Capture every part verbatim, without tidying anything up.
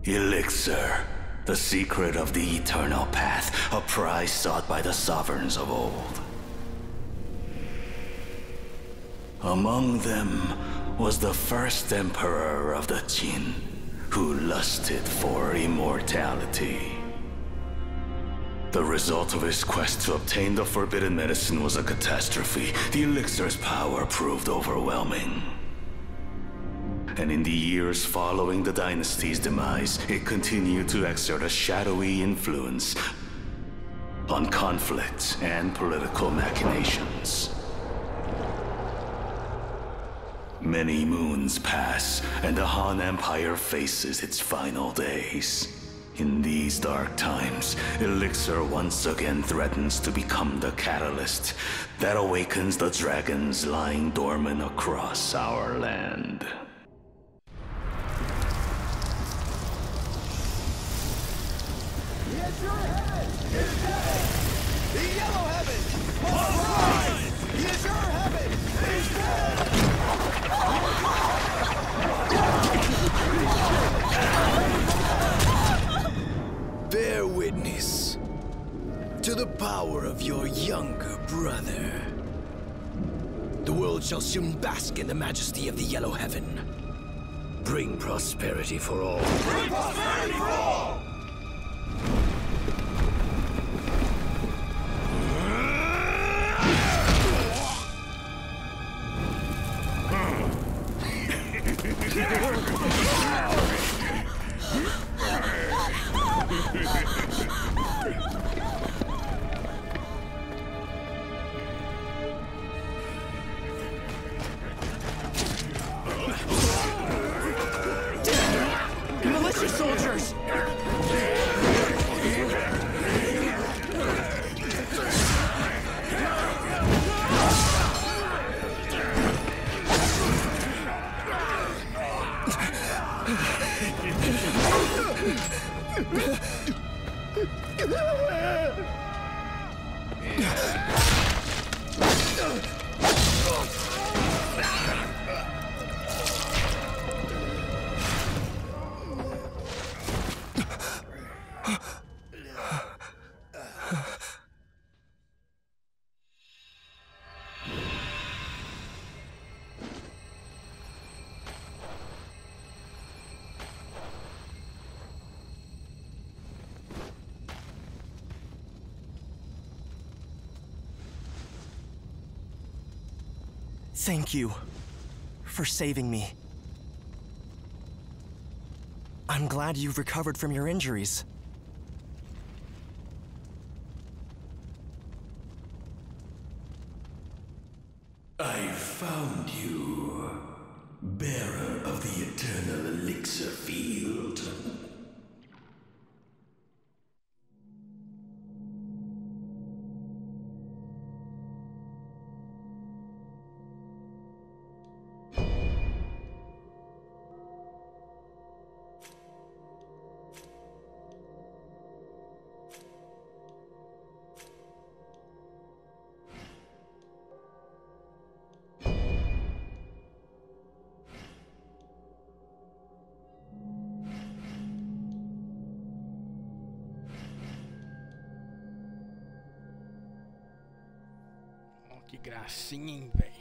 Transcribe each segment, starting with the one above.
Elixir, the secret of the eternal path, a prize sought by the sovereigns of old. Among them was the first emperor of the Jin, who lusted for immortality. The result of his quest to obtain the forbidden medicine was a catastrophe. The elixir's power proved overwhelming. And in the years following the dynasty's demise, it continued to exert a shadowy influence on conflict and political machinations. Many moons pass, and the Han Empire faces its final days. In these dark times, Elixir once again threatens to become the catalyst that awakens the dragons lying dormant across our land. Yes, your heaven is dead! The yellow heaven must rise! Yes, your heaven is dead! Bear witness to the power of your younger brother. The world shall soon bask in the majesty of the yellow heaven. Bring prosperity for all. Bring prosperity for all! Militia soldiers! Thank you for saving me. I'm glad you've recovered from your injuries. I found you, bearer of the eternal elixir field. Que gracinha, hein, velho.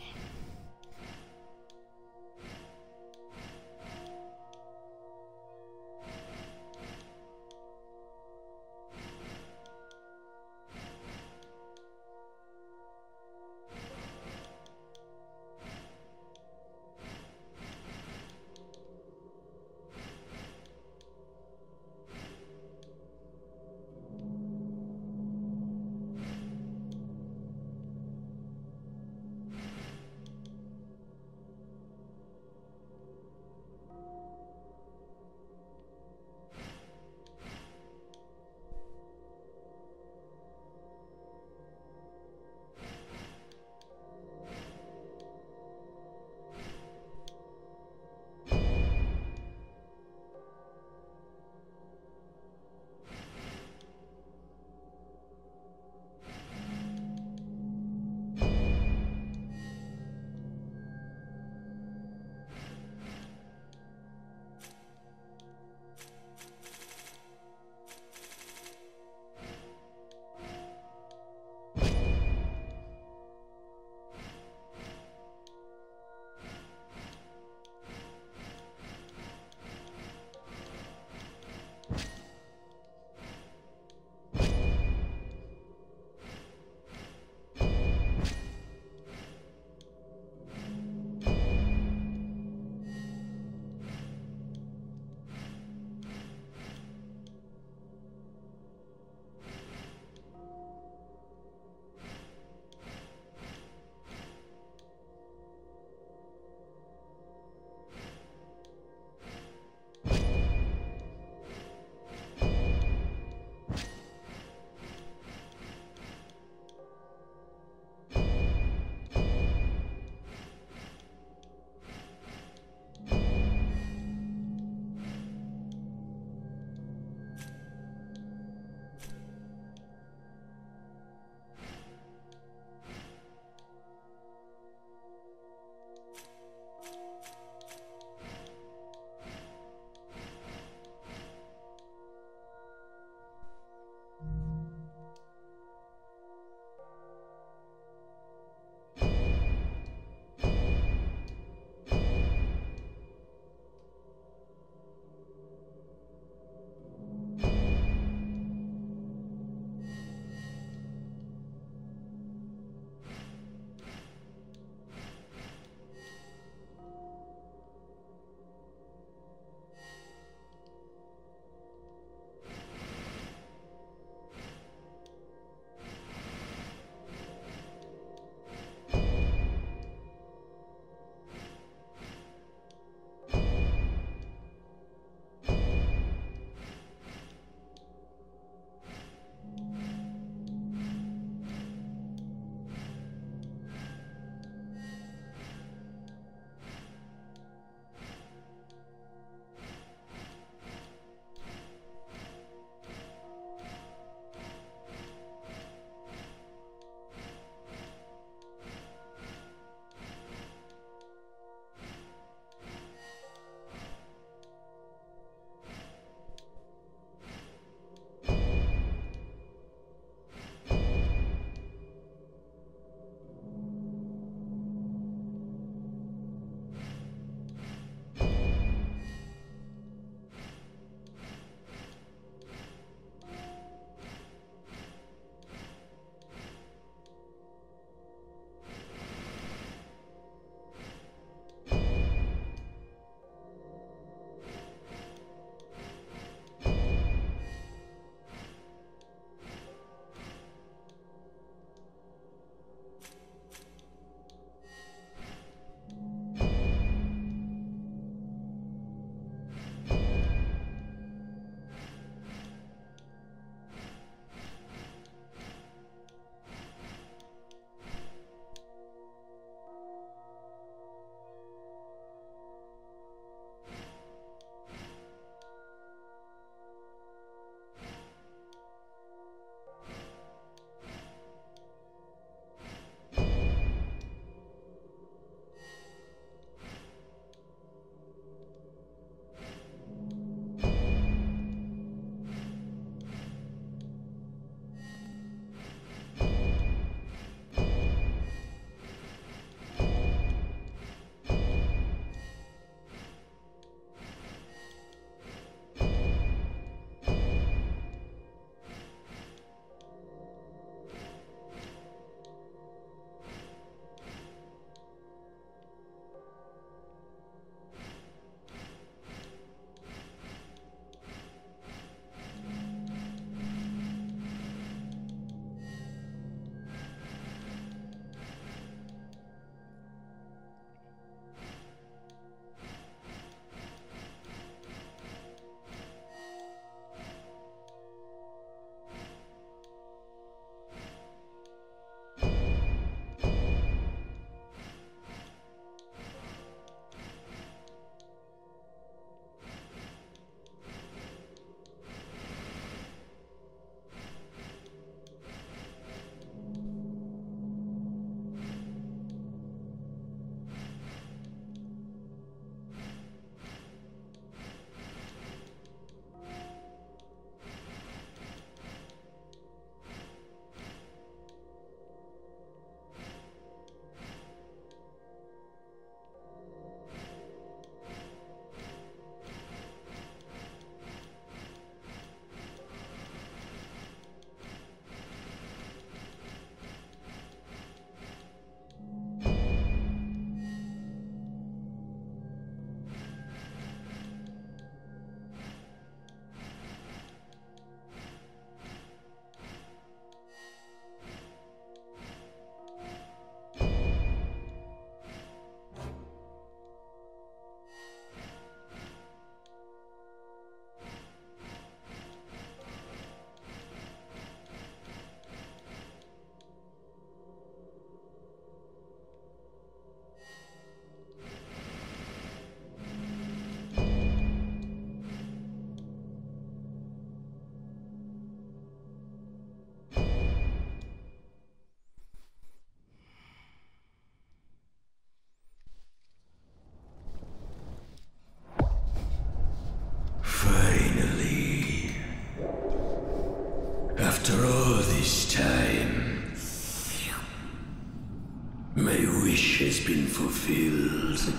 been fulfilled.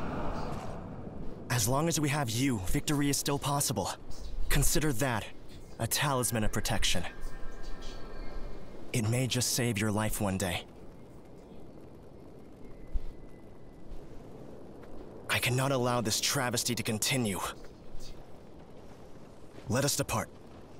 As long as we have you, victory is still possible. Consider that a talisman of protection. It may just save your life one day. I cannot allow this travesty to continue. Let us depart.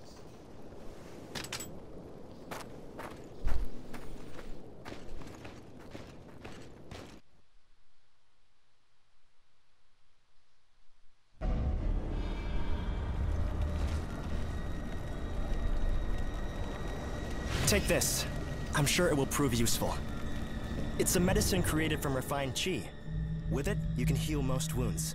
Take this. I'm sure it will prove useful. It's a medicine created from refined qi. With it, you can heal most wounds.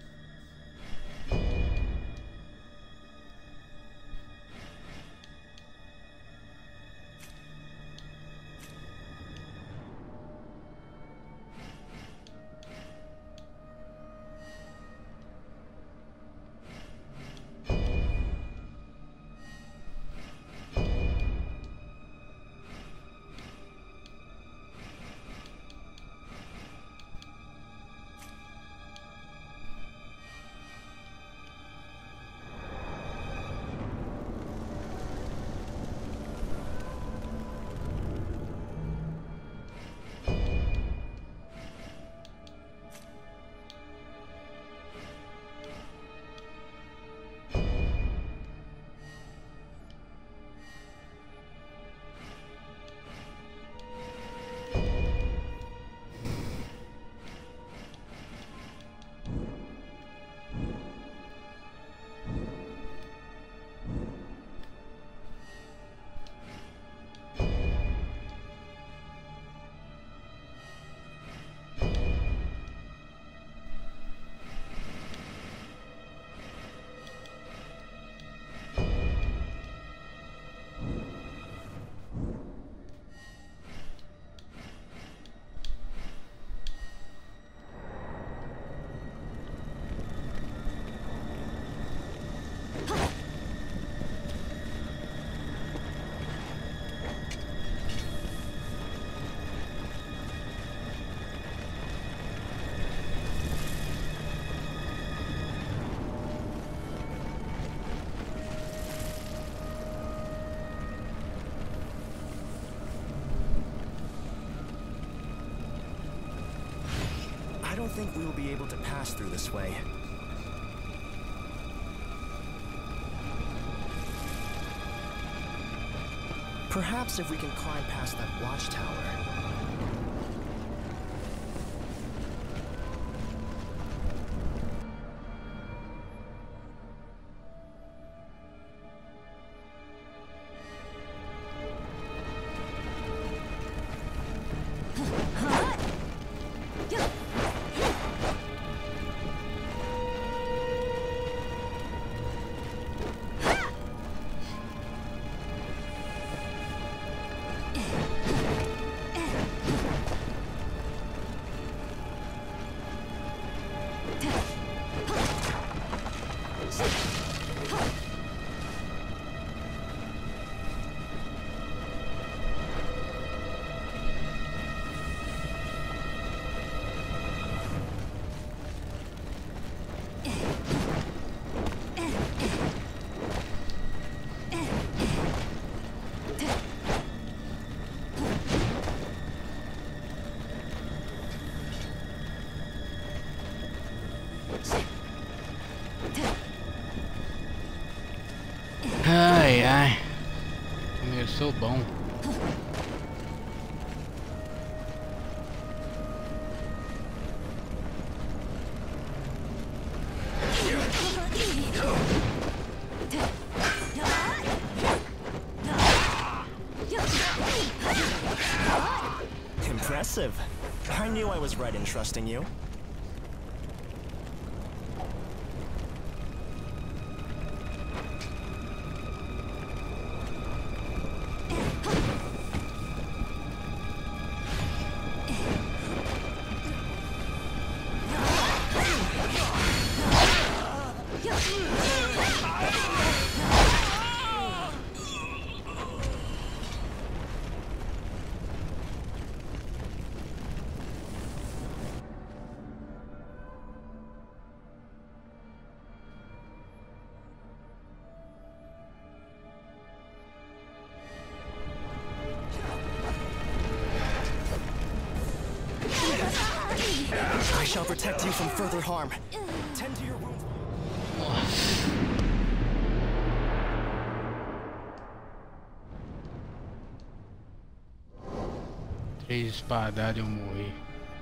I don't think we will be able to pass through this way. Perhaps if we can climb past that watchtower. Ai, ai. Começou bom. Impressive. I knew I was right in trusting you. shall protect you from further harm. Tend to your wounds. Nossa. Três espadadas eu morri.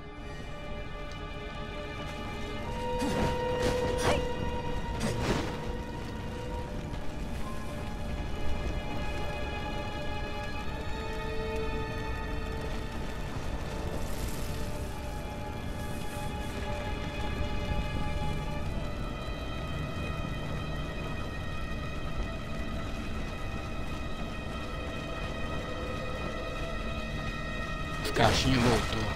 Os caixinhos voltou.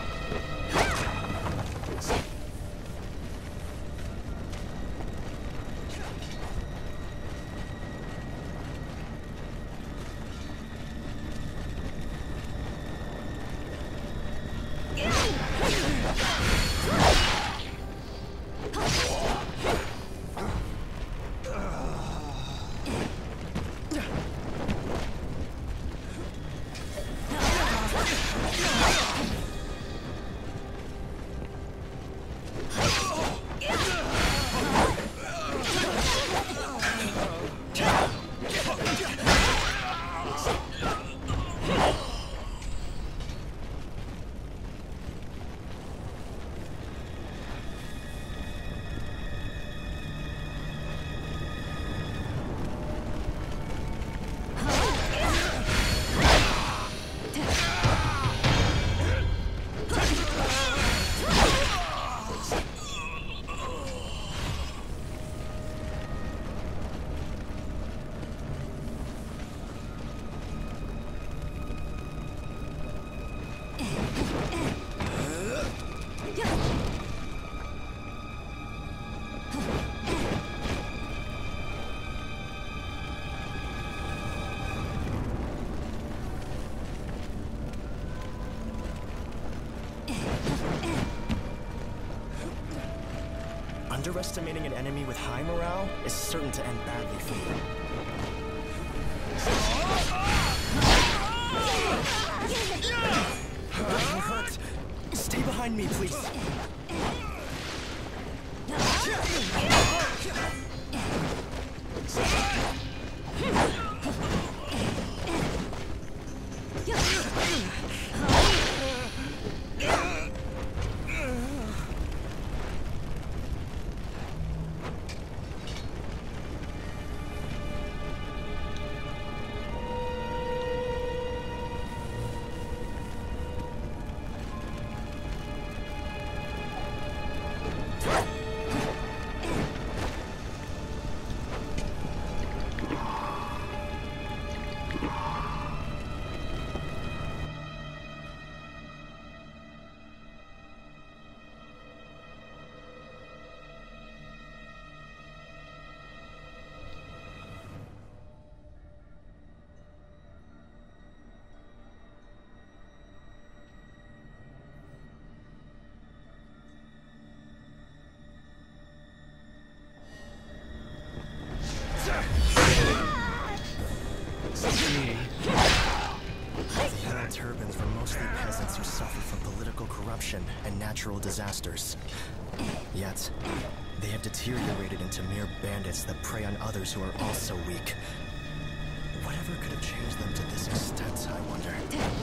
Underestimating an enemy with high morale is certain to end badly for you. I'm hurt. Stay behind me, please. The Yellow Turbans were mostly peasants who suffered from political corruption and natural disasters. Yet, they have deteriorated into mere bandits that prey on others who are also weak. Whatever could have changed them to this extent, I wonder?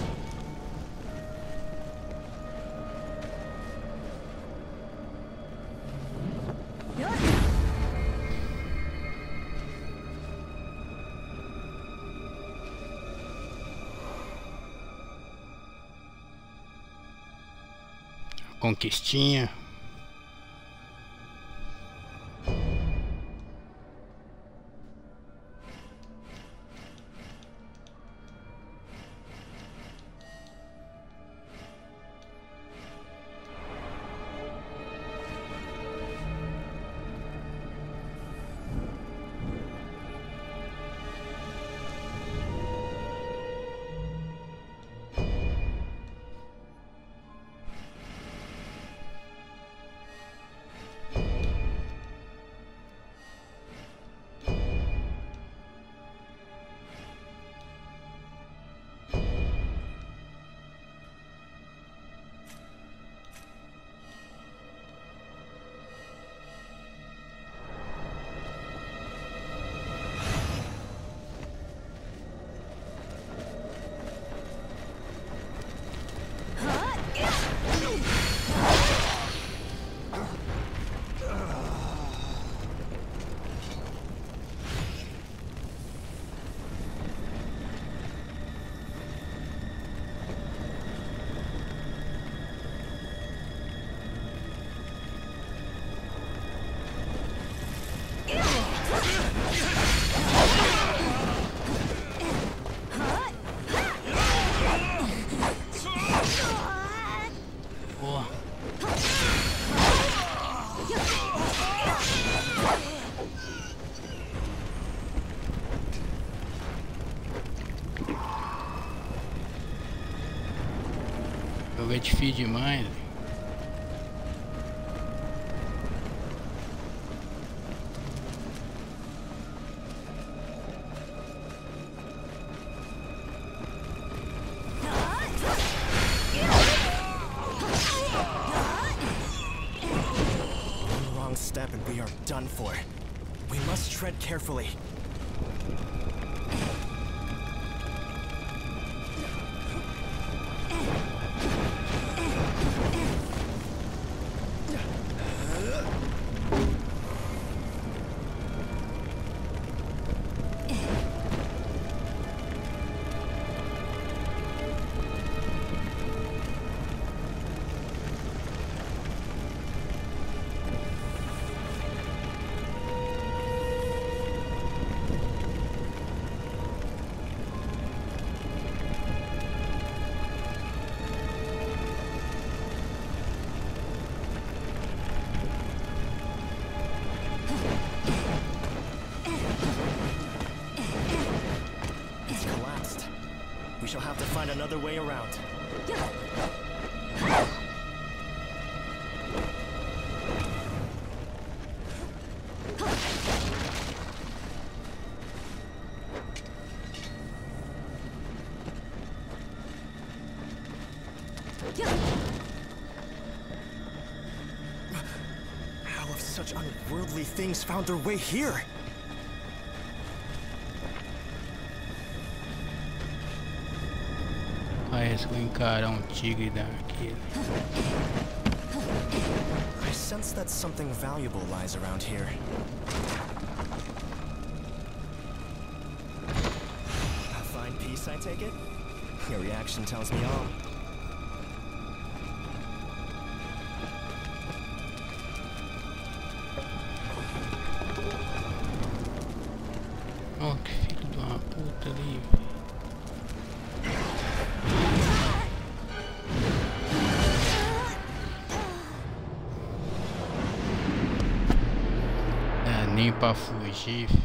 Conquistinha. difícil demais. One wrong step and we are done for. We must tread carefully. We shall have to find another way around. How have such unworldly things found their way here? Parece que eu encarar um tigre daquele. I sense that something valuable lies around here. A fine piece, I take it? Your reaction tells me all. Oh, que filho de uma puta ali. Nem pra fugir, fi.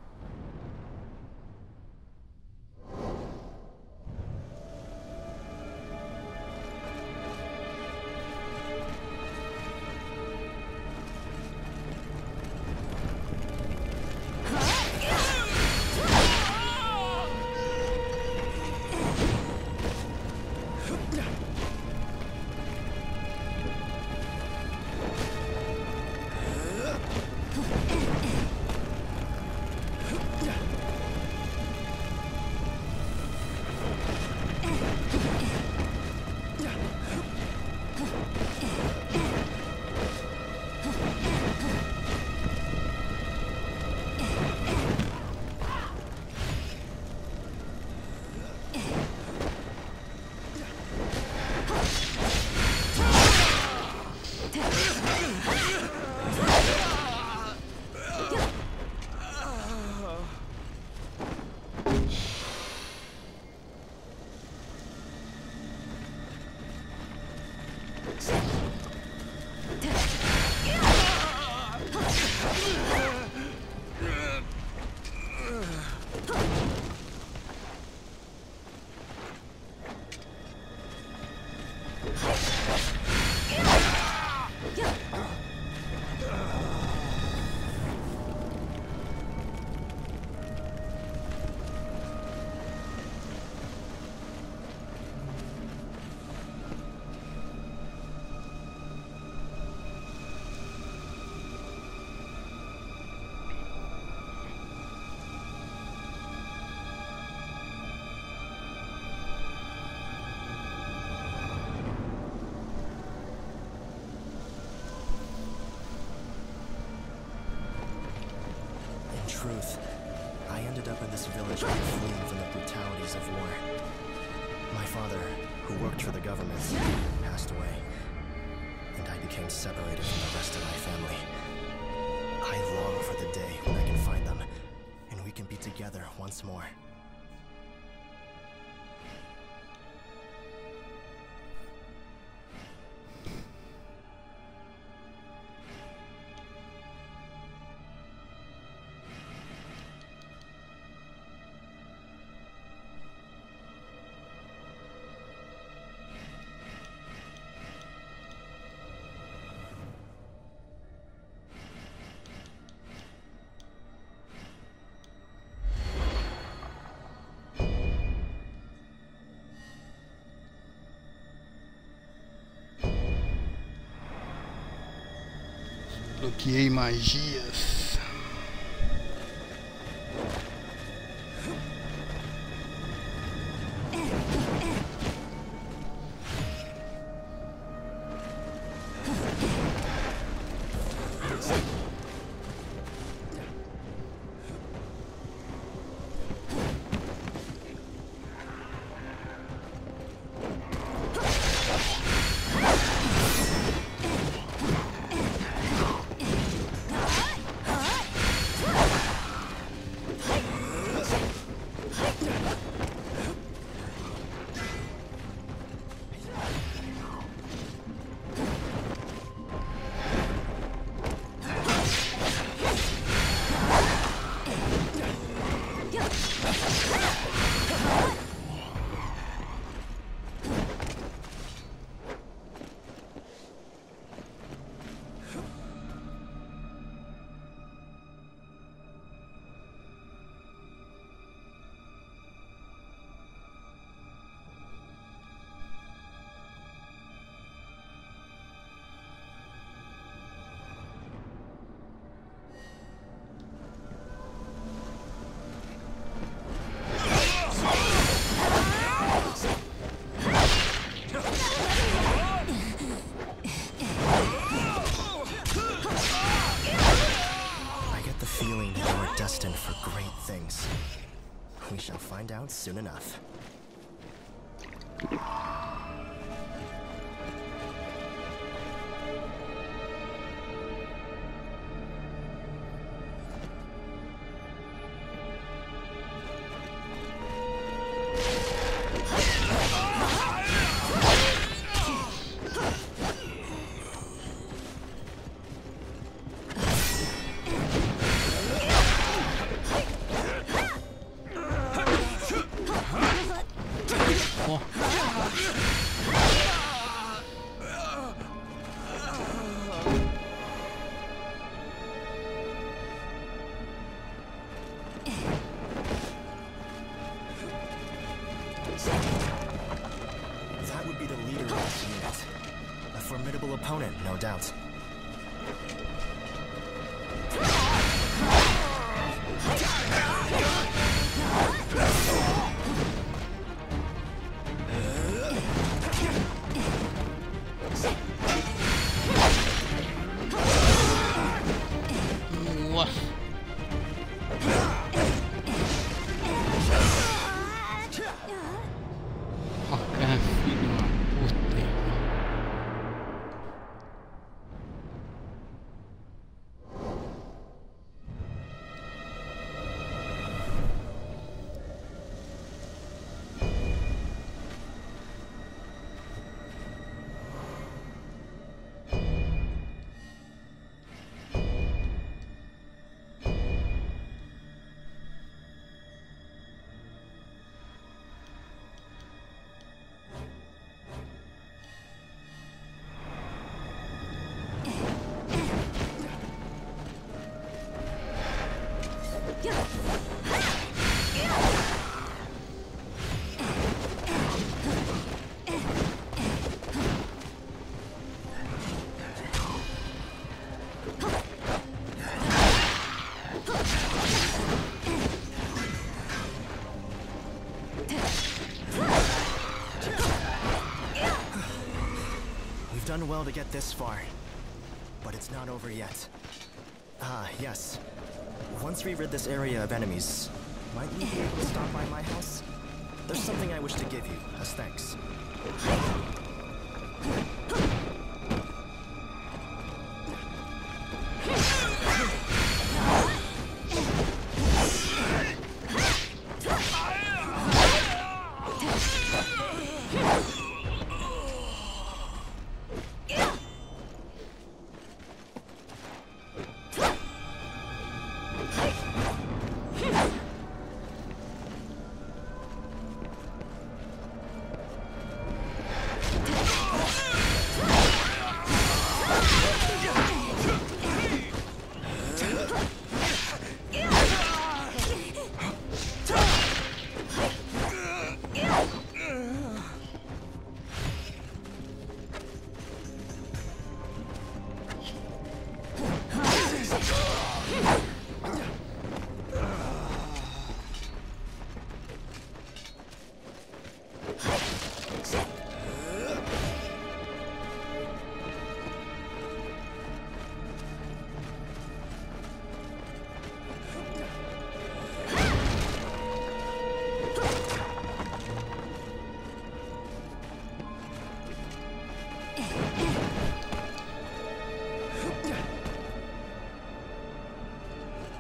Truth, I ended up in this village while fleeing from the brutalities of war. My father, who worked for the government, passed away, and I became separated from the rest of my family. I long for the day when I can find them, and we can be together once more. Bloqueei magias. destined for great things. We shall find out soon enough. That would be the leader of this unit. A formidable opponent, no doubt. We've done well to get this far, but it's not over yet. Ah, yes. Once we rid this area of enemies, might you be able to stop by my house? There's something I wish to give you as thanks.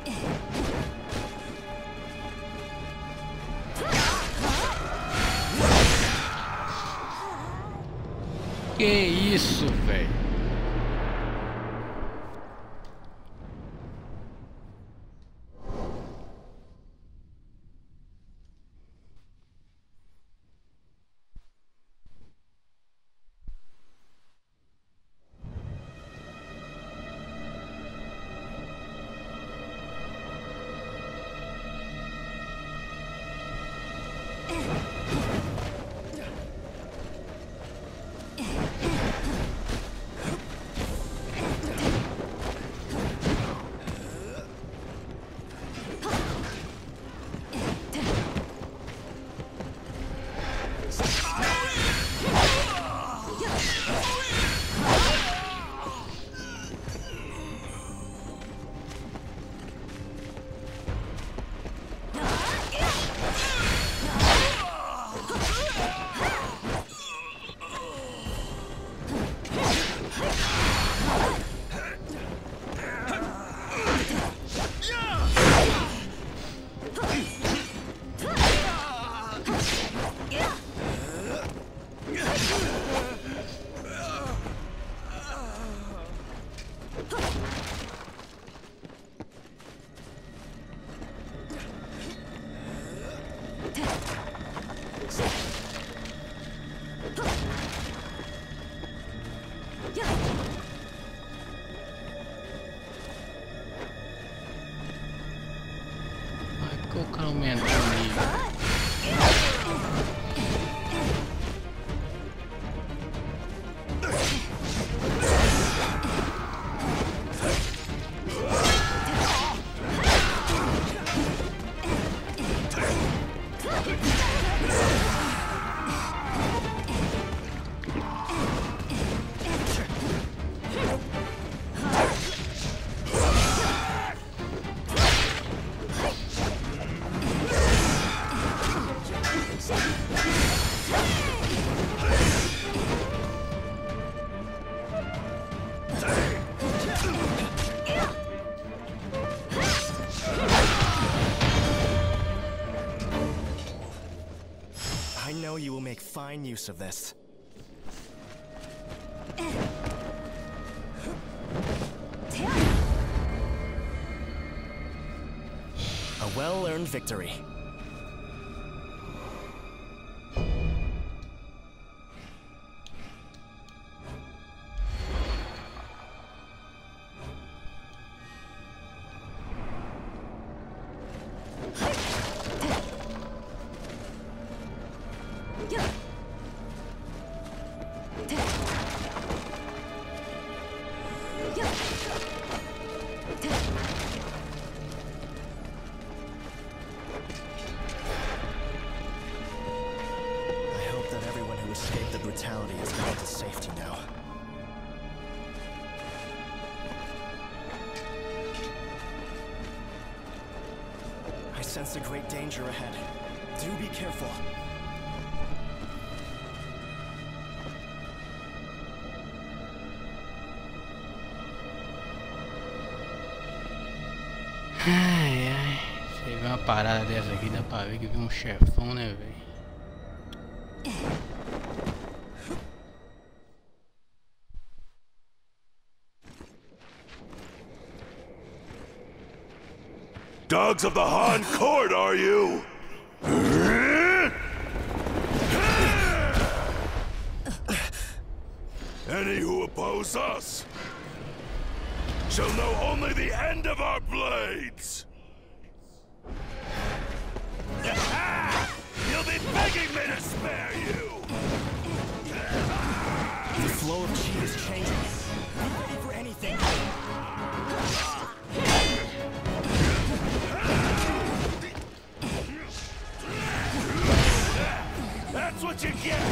Que isso, velho? You will make fine use of this. A well-earned victory. I sense a great danger ahead. Do be careful. Ai, ai. Você vê uma parada dessa aqui, dá pra ver que vem um chefão, né, velho? Dogs of the Han Court, are you? Any who oppose us shall know only the end of our blades! You'll be begging me to spare you! The flow of chi is changing. Be ready for anything. That's what you get!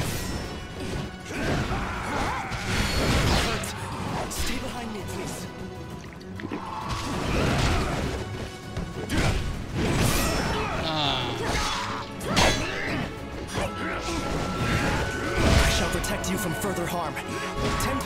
Kurt, stay behind me, please. I shall protect you from further harm. Ten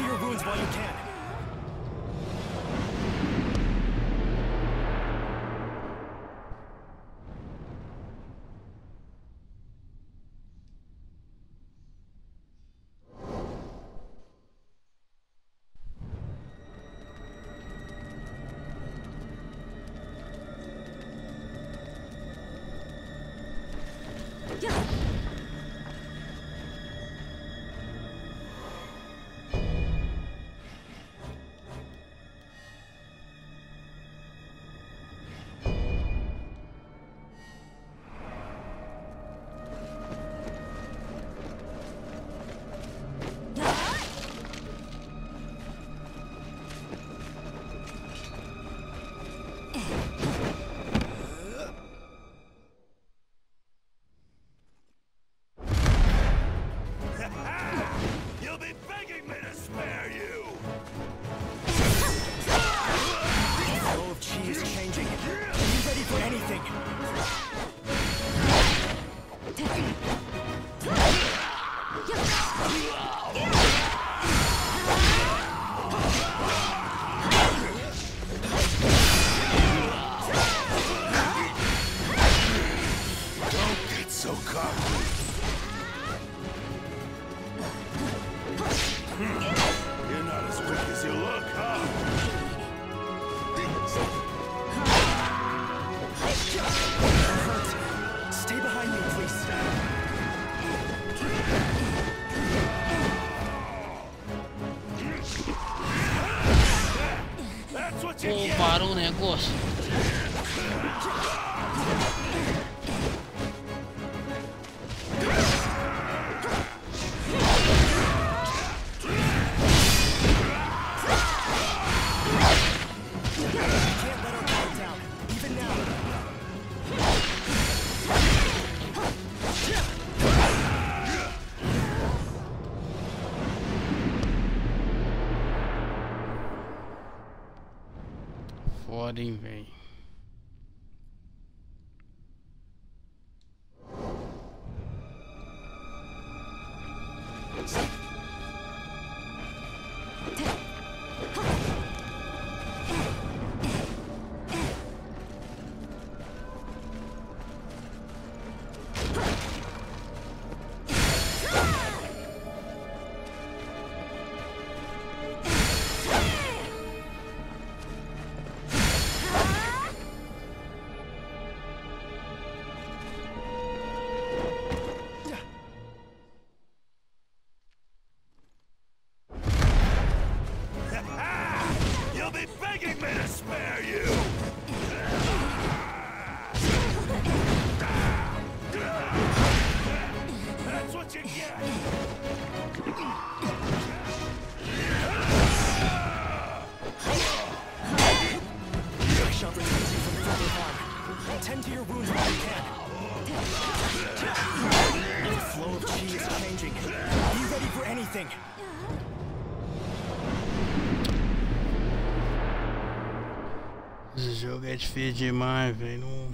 Pô, parou o negócio. Foda, hein, velho. Tend to your wounds while you can. The flow of chi is changing. Be ready for anything. Esse jogo é difícil demais, velho. Não...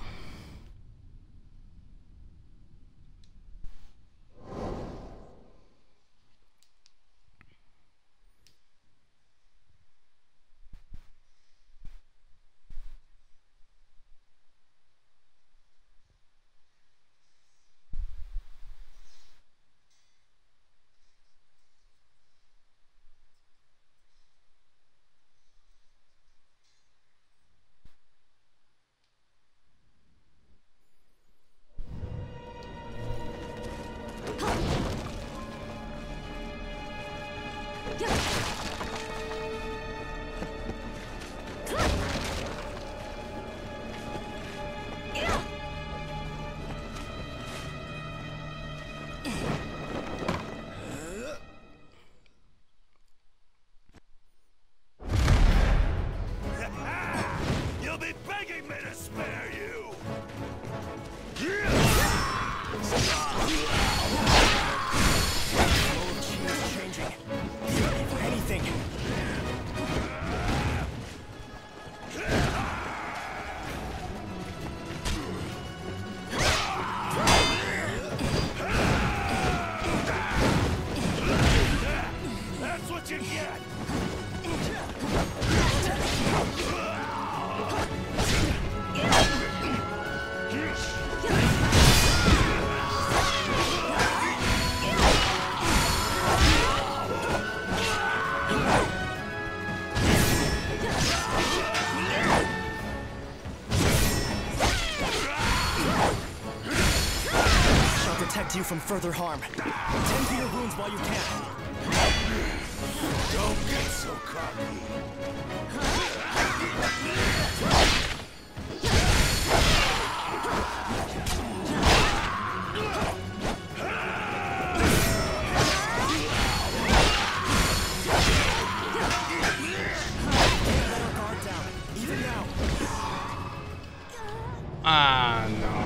You from further harm. Tend to your wounds while you can. Don't get so cocky. Let our guard down, even now. Ah, no.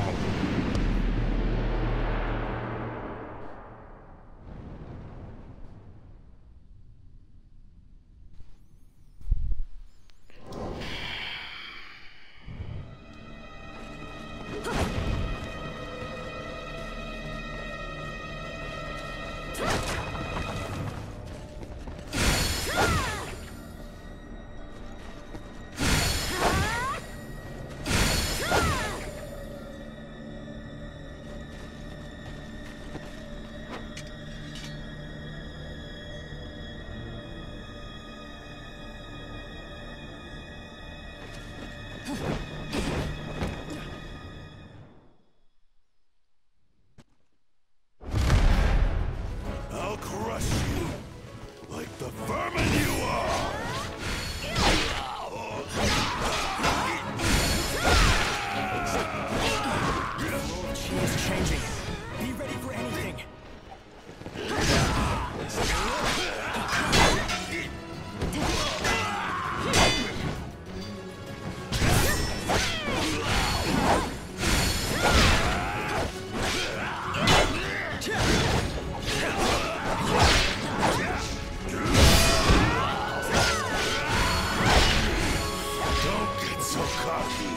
I'll crush you like the vermin you are! cocky.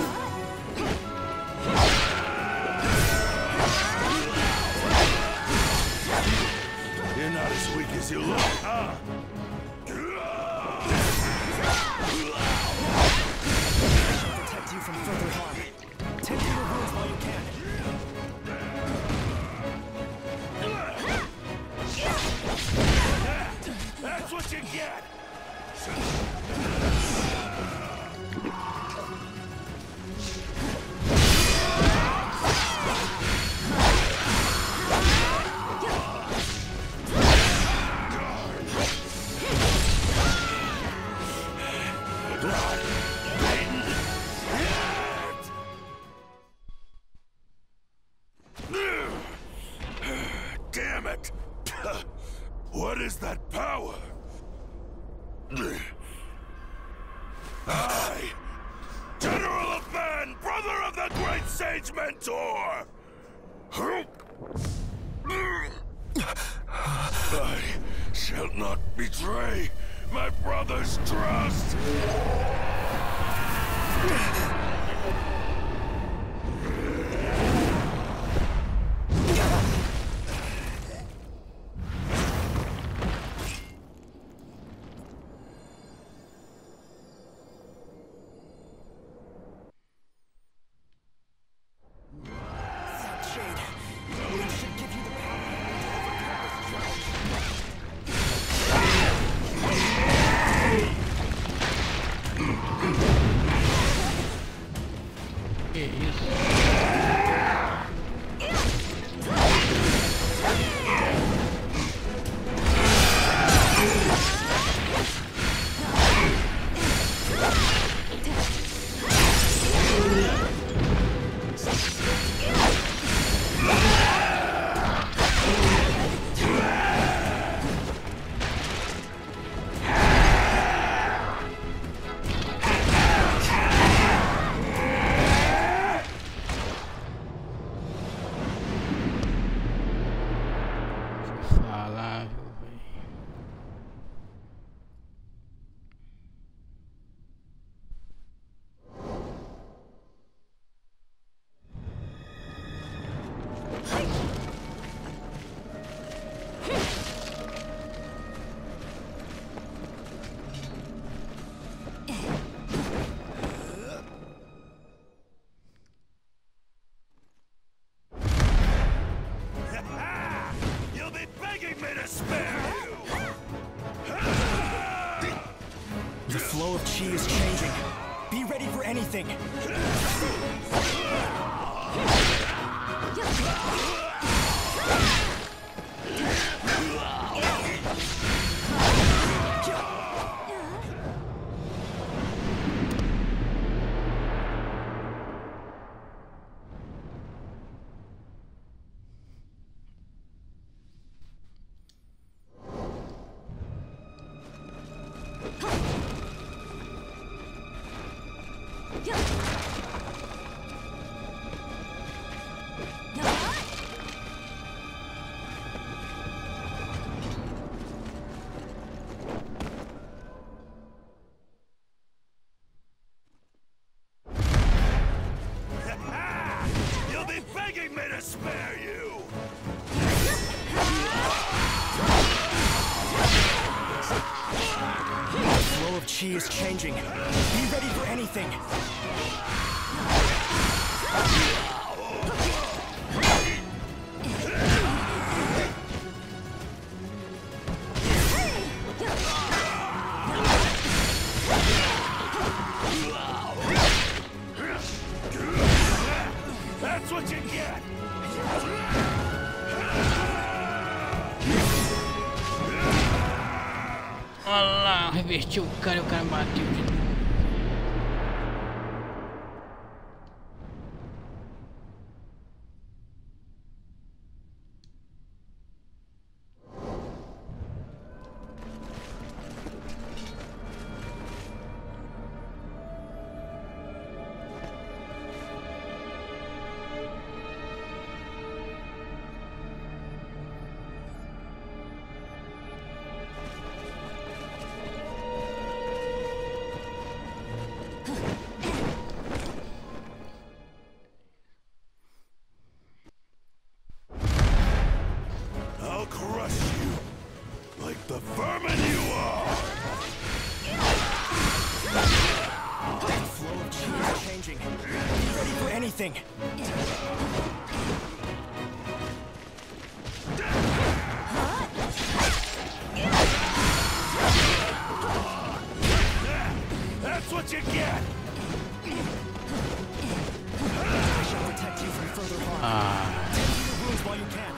You're not as weak as you look, huh? Protect you from further harm. Tend to your wounds while you can. That's what you get! Damn it! What is that power? I, General of Man, brother of the great Sage Mentor! I shall not betray my brother's trust! The flow of chi is changing. Be ready for anything. You'll be begging me to spare you! The flow of chi is changing. Be ready for anything. That's what you get! Allah, revestiu o cara e o cara bateu de novo. anything. That's what you get! I shall protect you from further harm. Ah, Tend to your wounds while you can.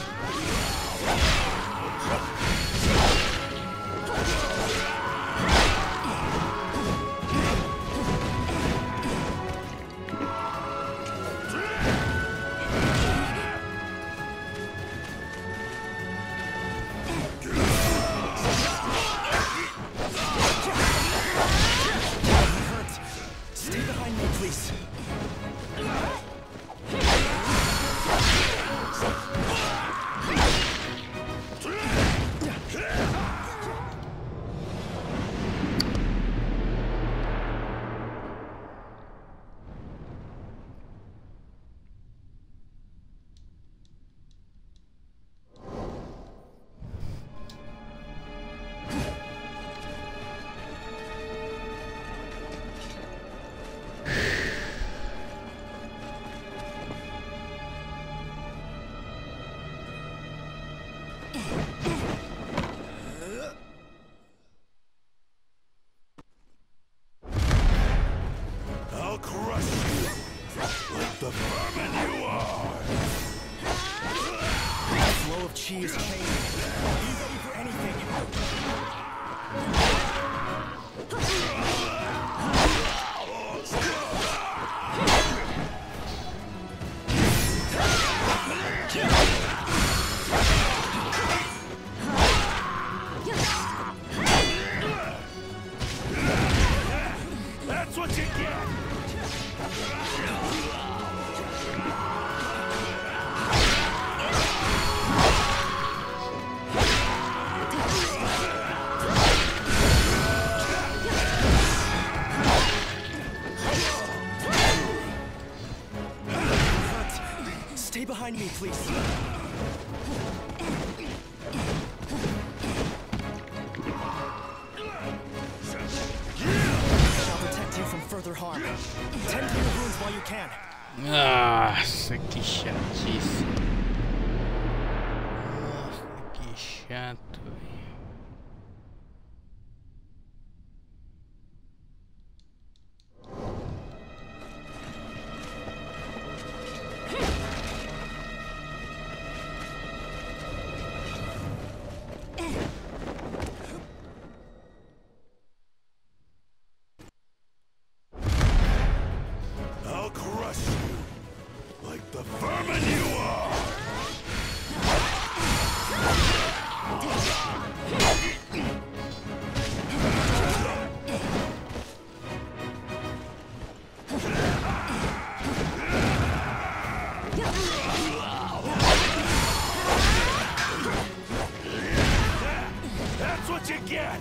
I'll crush you like the vermin you are! The flow of chi is changing. Be ready for anything. That's what you get! Stay behind me, please. I'll protect you from further harm. Tend to your wounds while you can. nossa, que chatice. Nossa, que chato, velho. I'll crush you like the vermin you are! That's what you get!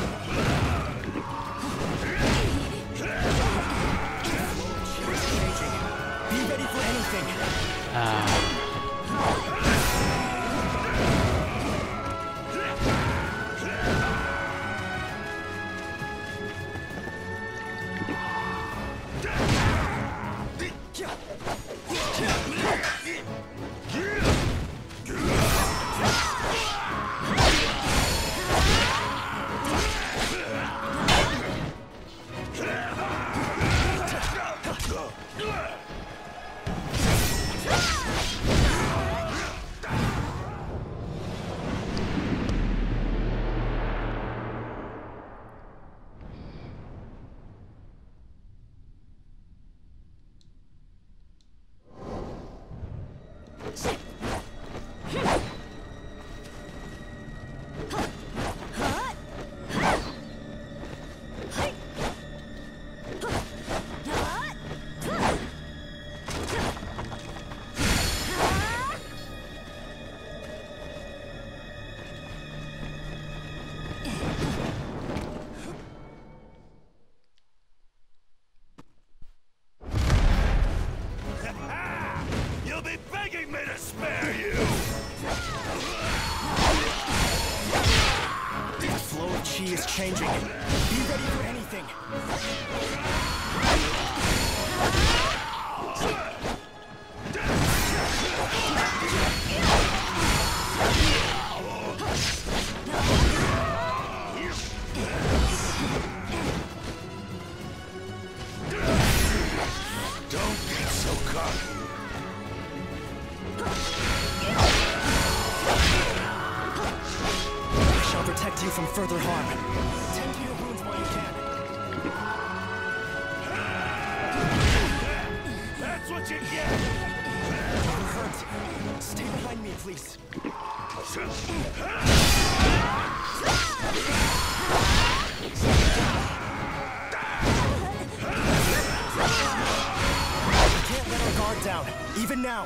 Changing. what you get! I'm hurt. Stay behind me, please. We can't let our guard down, even now.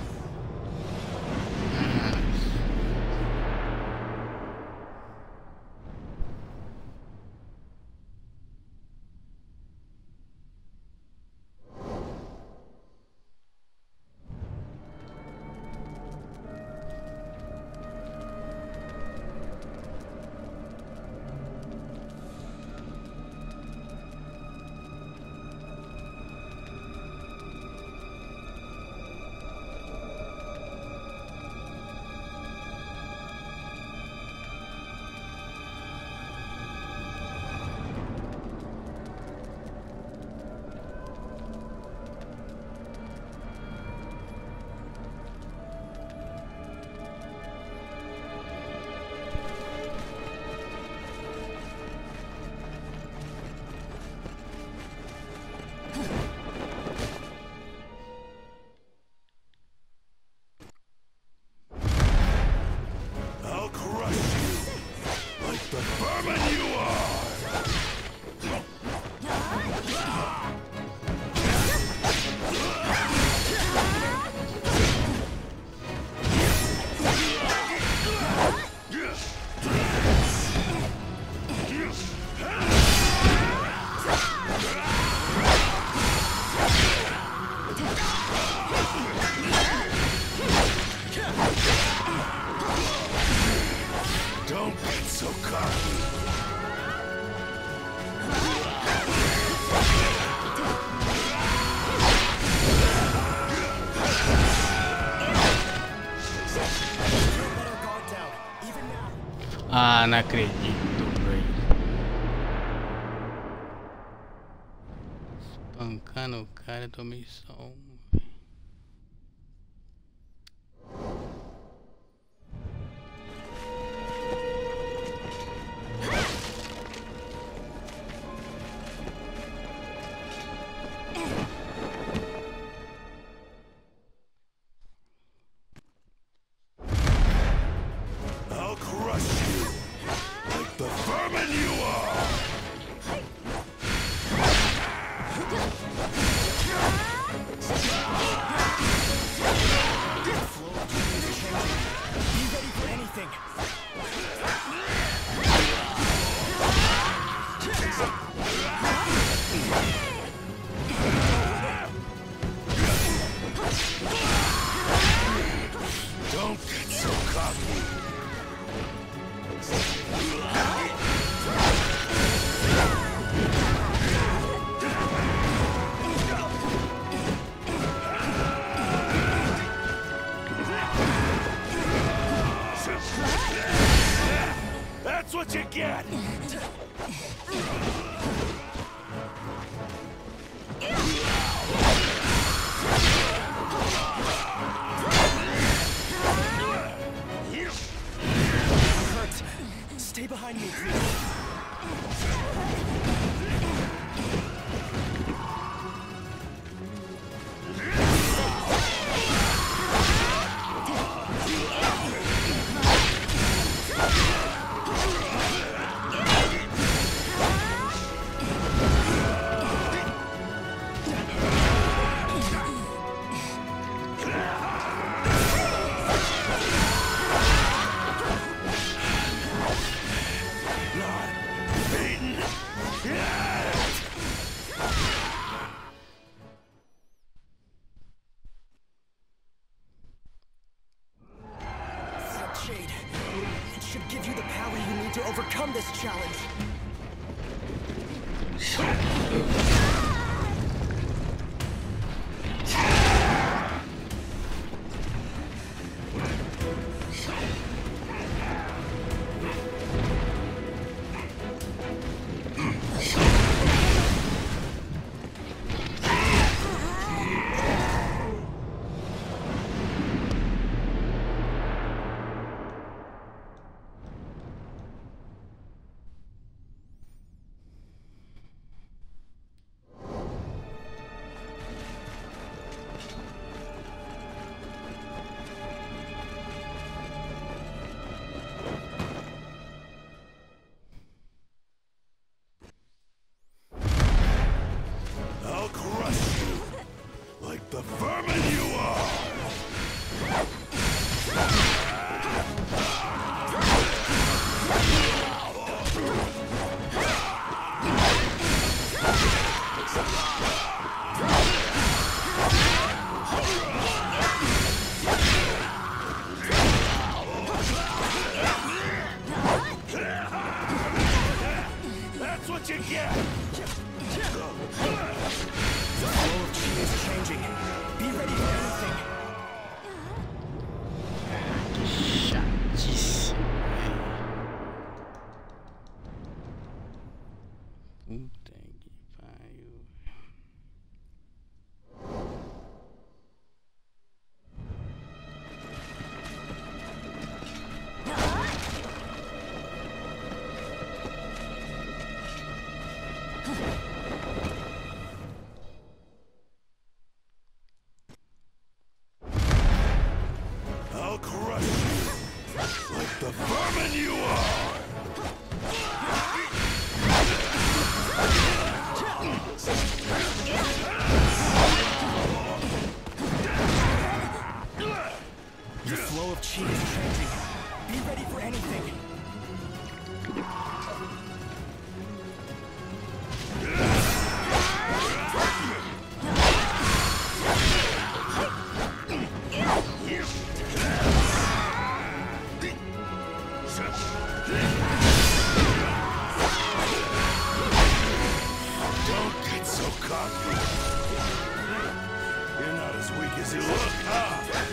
Ah, não acredito, velho. Espancando o cara, eu tomei só um. That's what you get! Hurt. Stay behind me, please. Shade. It should give you the power you need to overcome this challenge. the vermin you are! That's what you get! The flow of chi is changing. Be ready for anything. Chatíssimo, velho. Puta que pariu. I'll crush you like the vermin you are! The flow of chi is changing. Be ready for anything. Don't get so cocky. You're not as weak as you look, huh?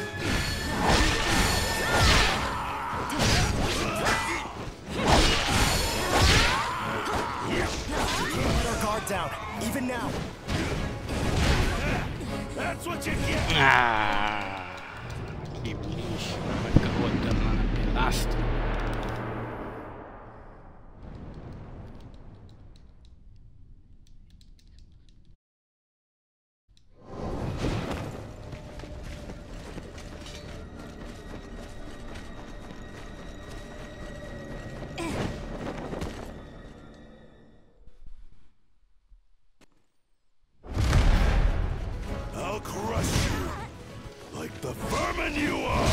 Let our guard down, even now. That's what you get! Ah, que bicho, vai ficar rodando lá na pilastra. I'll crush you like the vermin you are!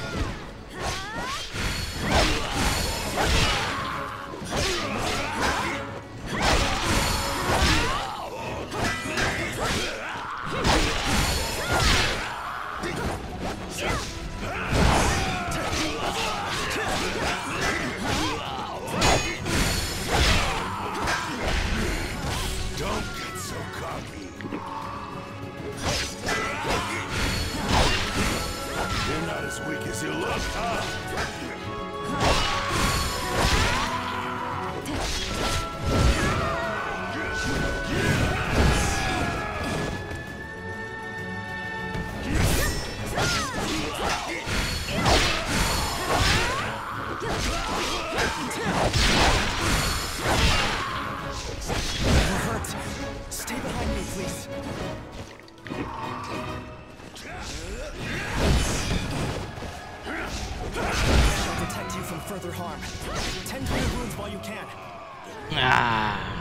Don't get so cocky. You're not as weak as you look, huh? We're hurt. Stay behind me, please. I shall protect you from further harm. Tend to your wounds while you can. Ah.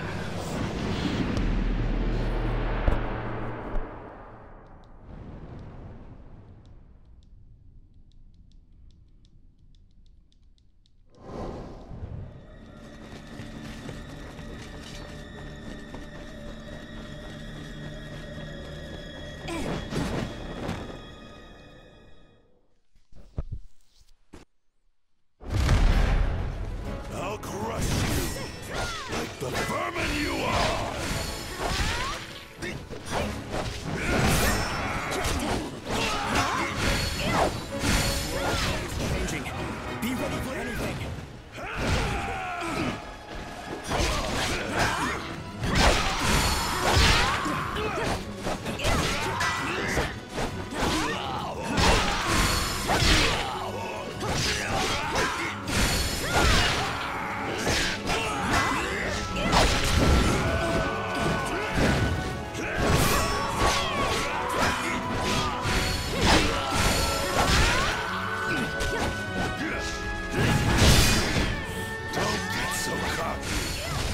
I'll crush you like the vermin you are! Changing. Be ready for anything.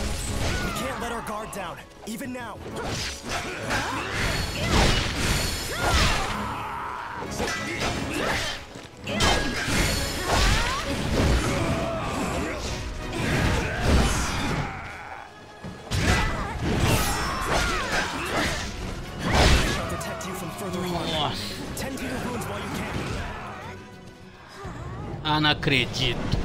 Let our guard down, even now. Ah, não acredito.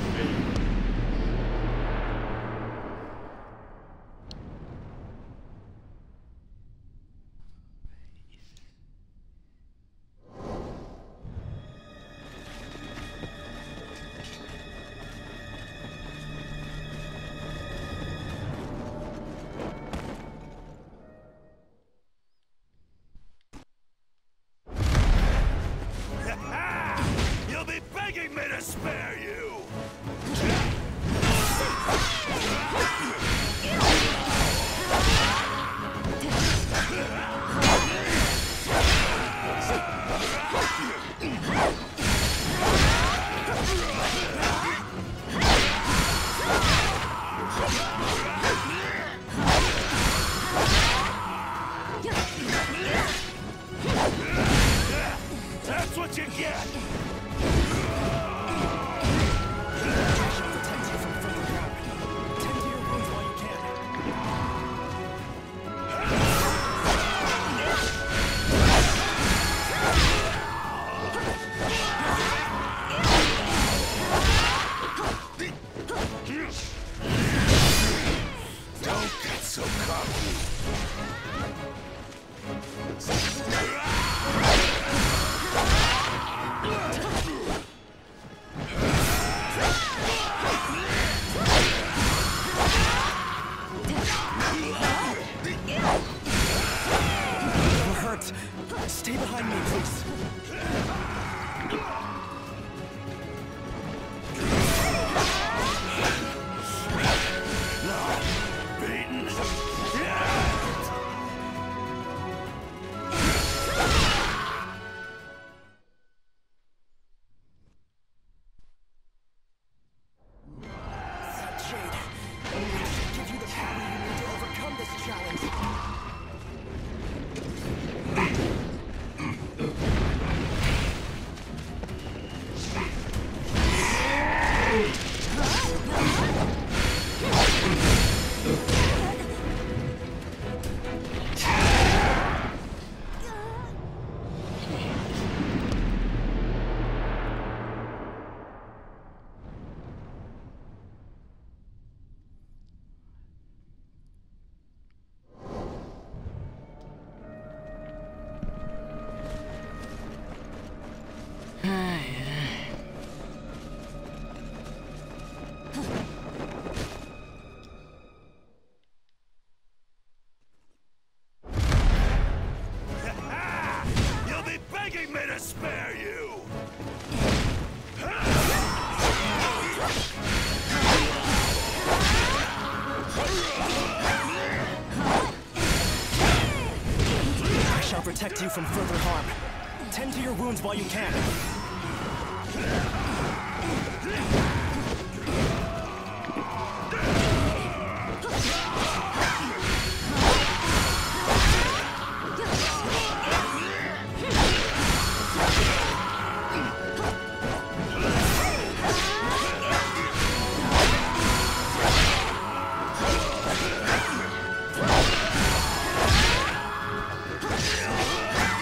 Protect you from further harm. Tend to your wounds while you can.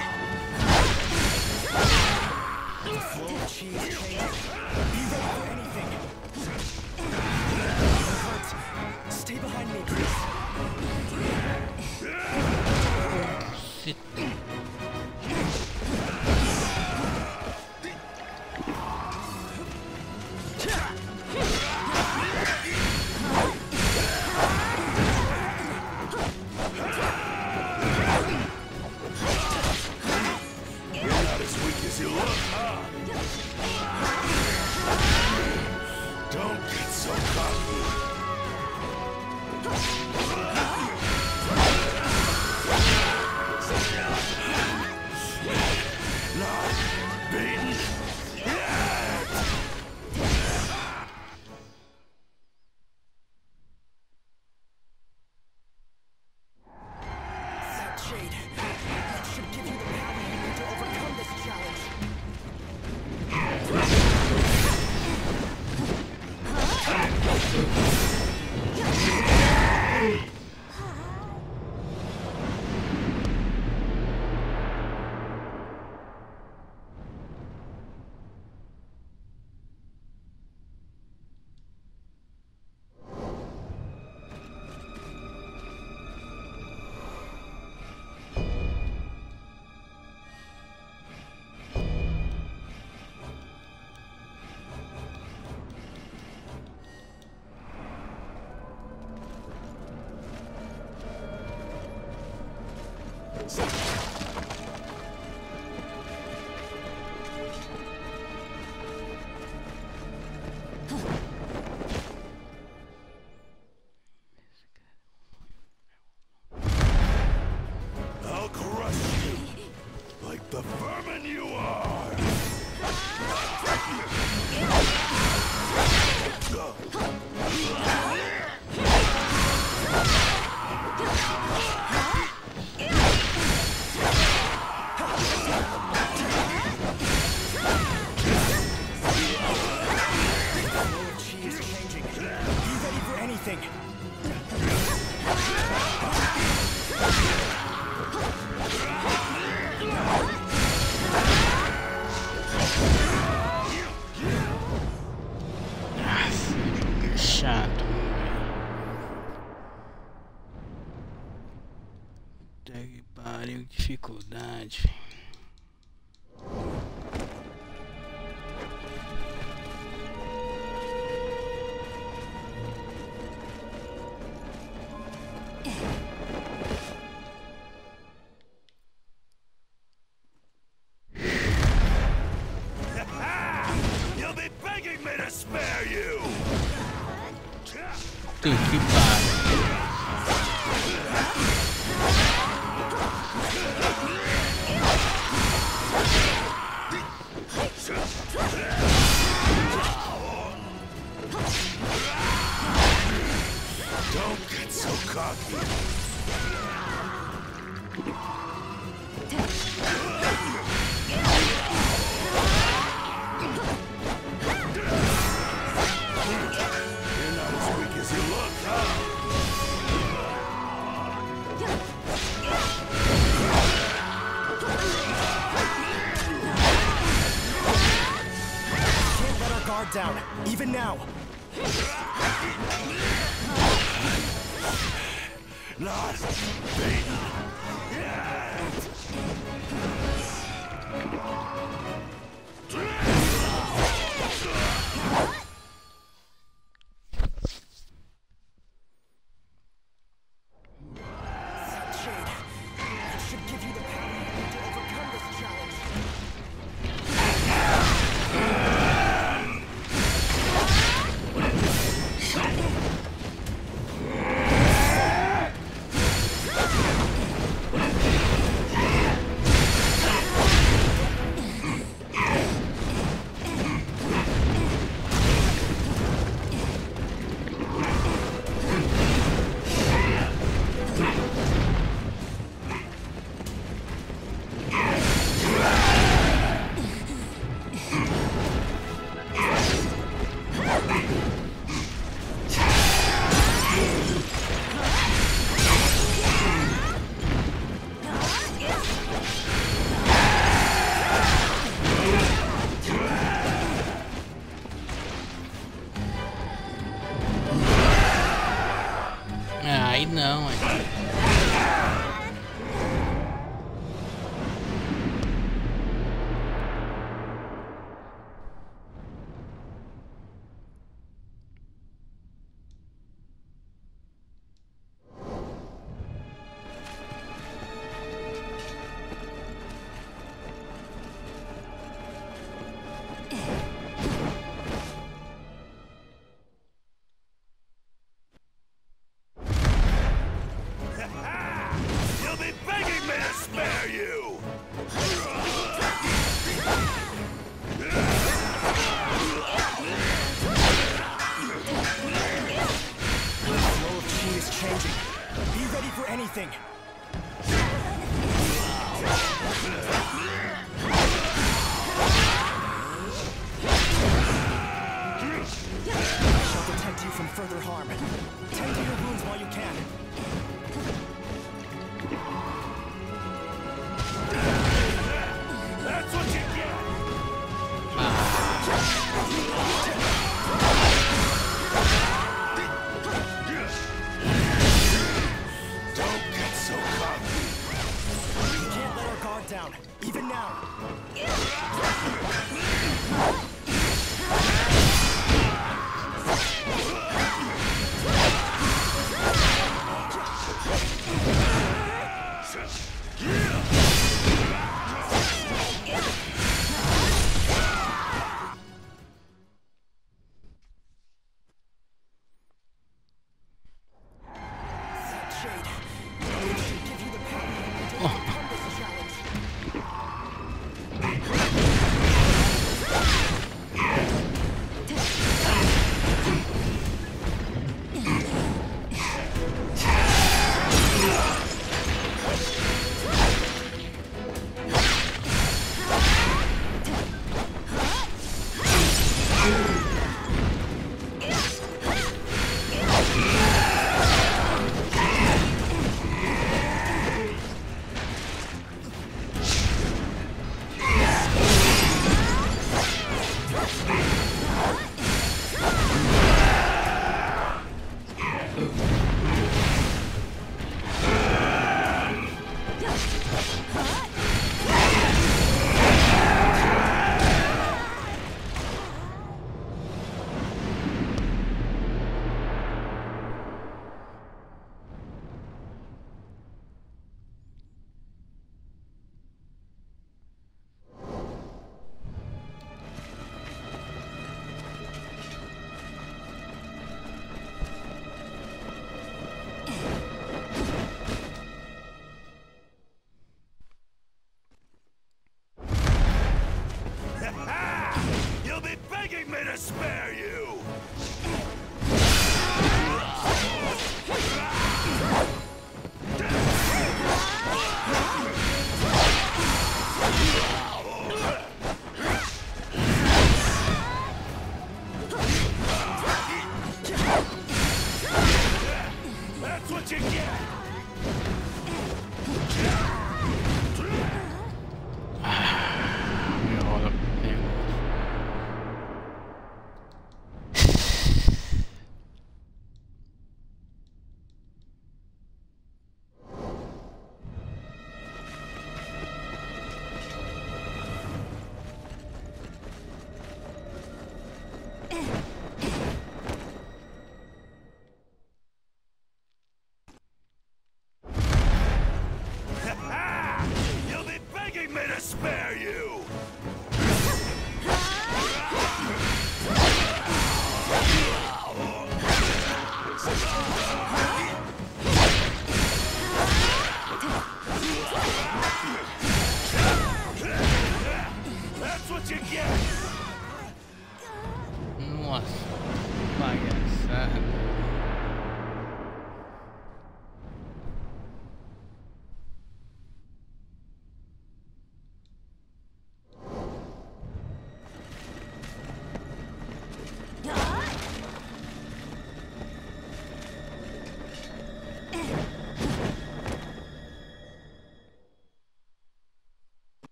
Cheese, be ready for anything. I'll crush you like the vermin you are. Chato. Puta que pariu, que dificuldade. You'll be begging me to spare you. Tem que parar. Don't get so cocky. You're not as weak as you look, huh? Can't let our guard down, even now. Not beaten. Jade, it should give you the power you need to overcome this challenge. Aí não, é. You'll be begging me to spare you. The flow of chi is changing. Be ready for anything. I shall protect you from further harm. Tend to your wounds while you can. That's what you get. Don't get so cocky. We can't let our guard down, even now.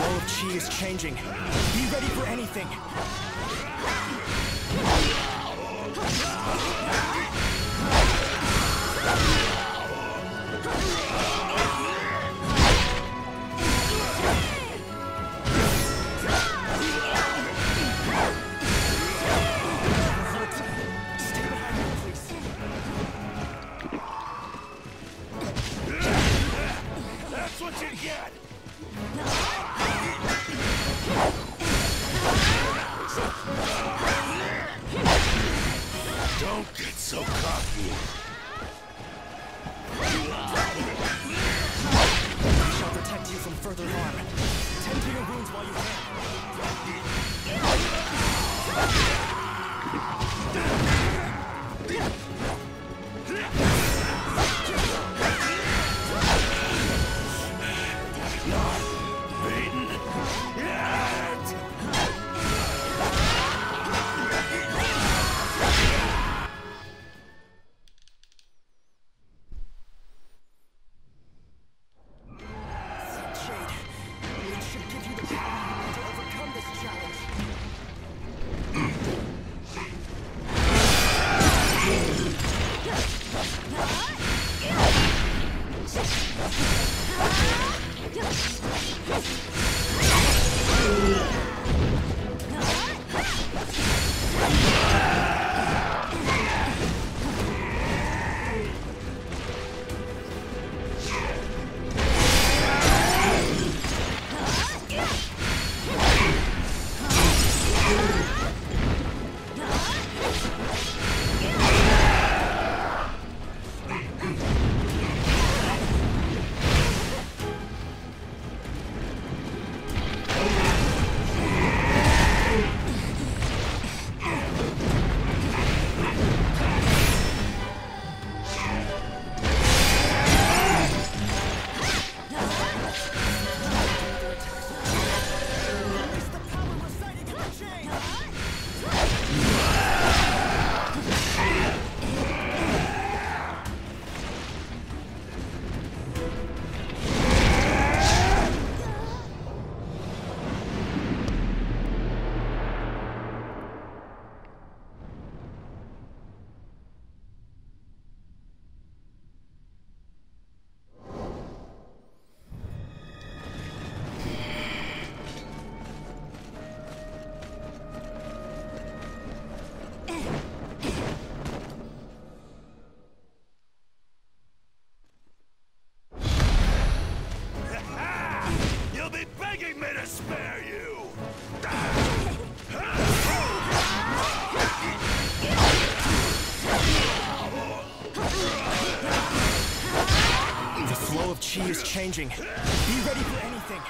flow of chi is changing. Be ready for anything. That's what you get! Don't get so cocky. I shall protect you from further harm. Tend to your wounds while you begging me to spare you! The flow of chi is changing. Be ready for anything.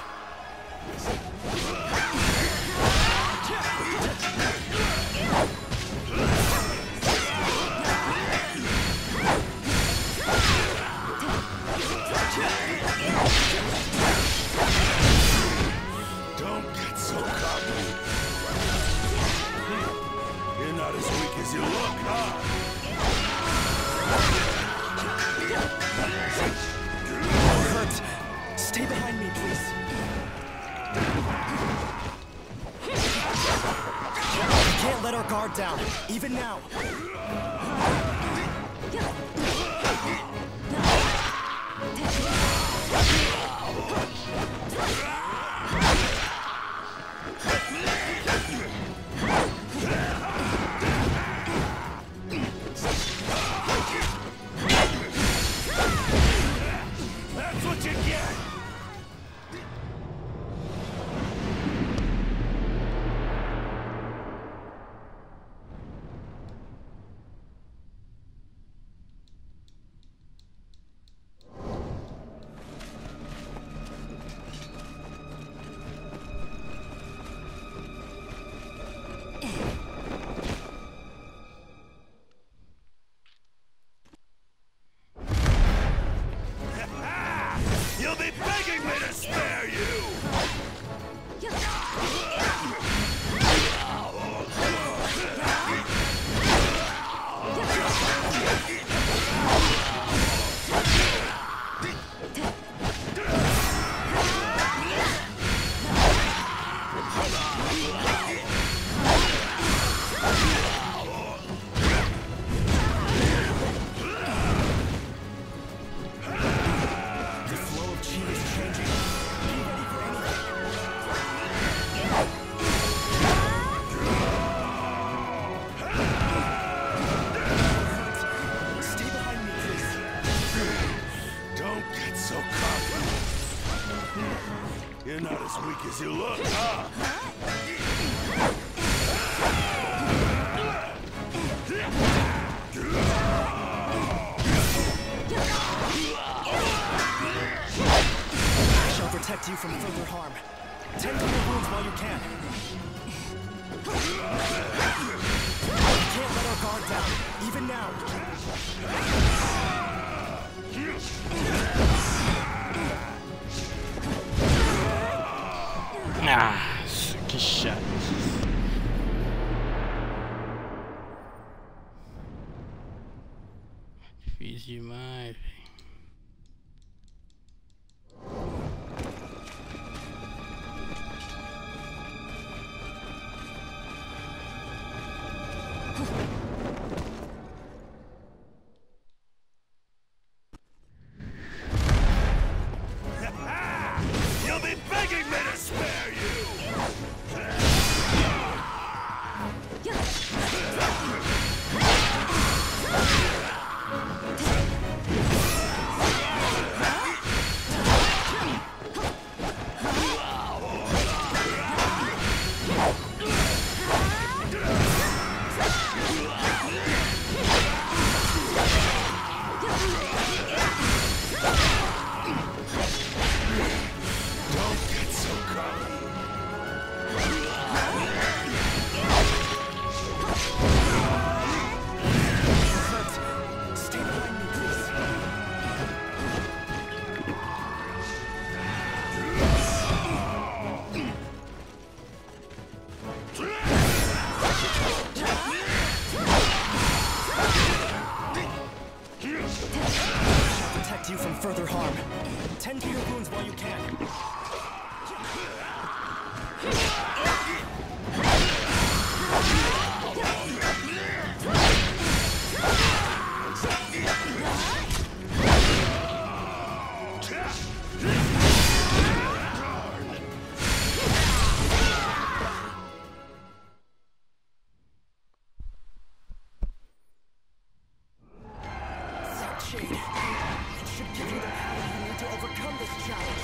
Don't get so cocky. You're not as weak as you look, huh? I'm hurt. Stay behind me, please. We can't let our guard down, even now. That's what you get! You'll be begging me to spare you! You're not as weak as you look, huh? I shall protect you from further harm. Tend to your wounds while you can. We can't let our guard down, even now. Ah, que chato. Difícil demais, velho. You'll be begging me to spare you! You from further harm. Tend to your wounds while you can. Shade. It should give you the power you need to overcome this challenge.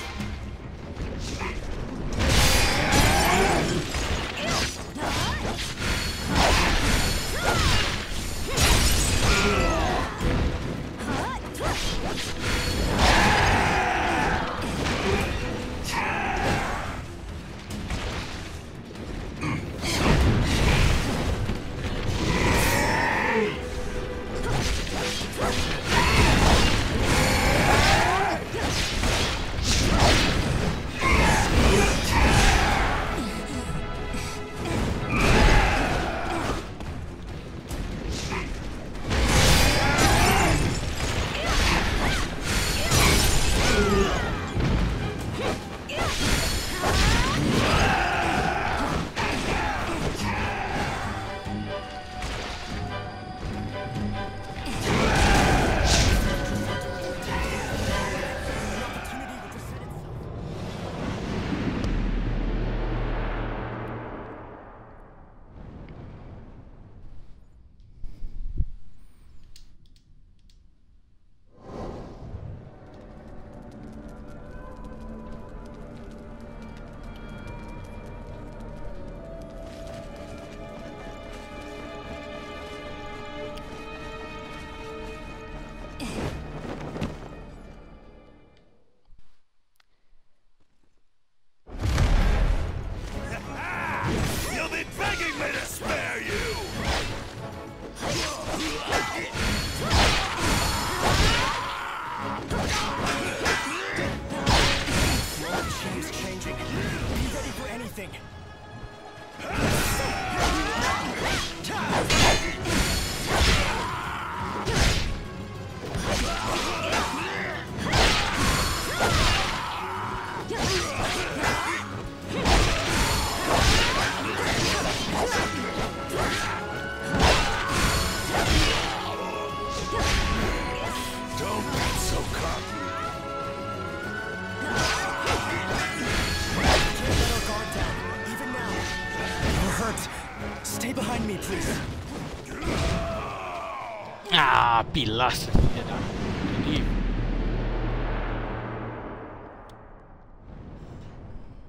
You'll be begging me to spare you! Shape's changing. Be ready for anything. Don't get so cocky. Can't let our guard down, even now. You're hurt. Stay behind me, please. Ah, pilaça, filha da... Terrível.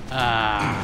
Ah.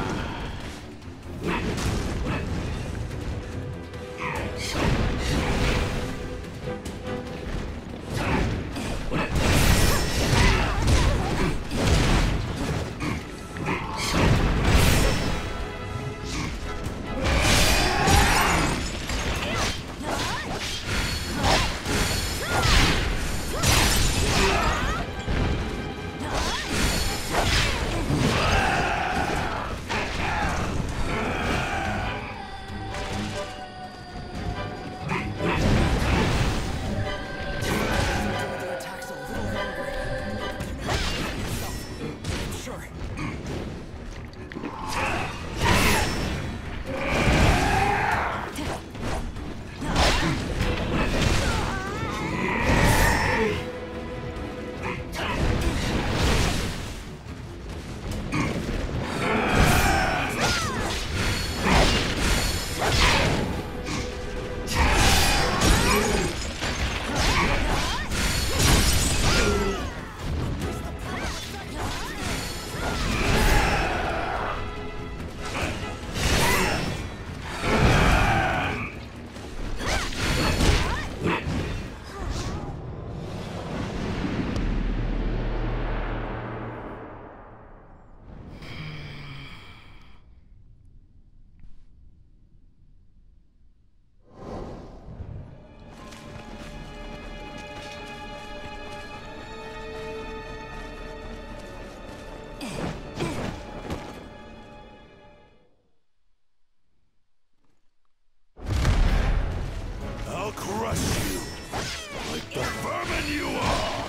I'll crush you like the vermin you are!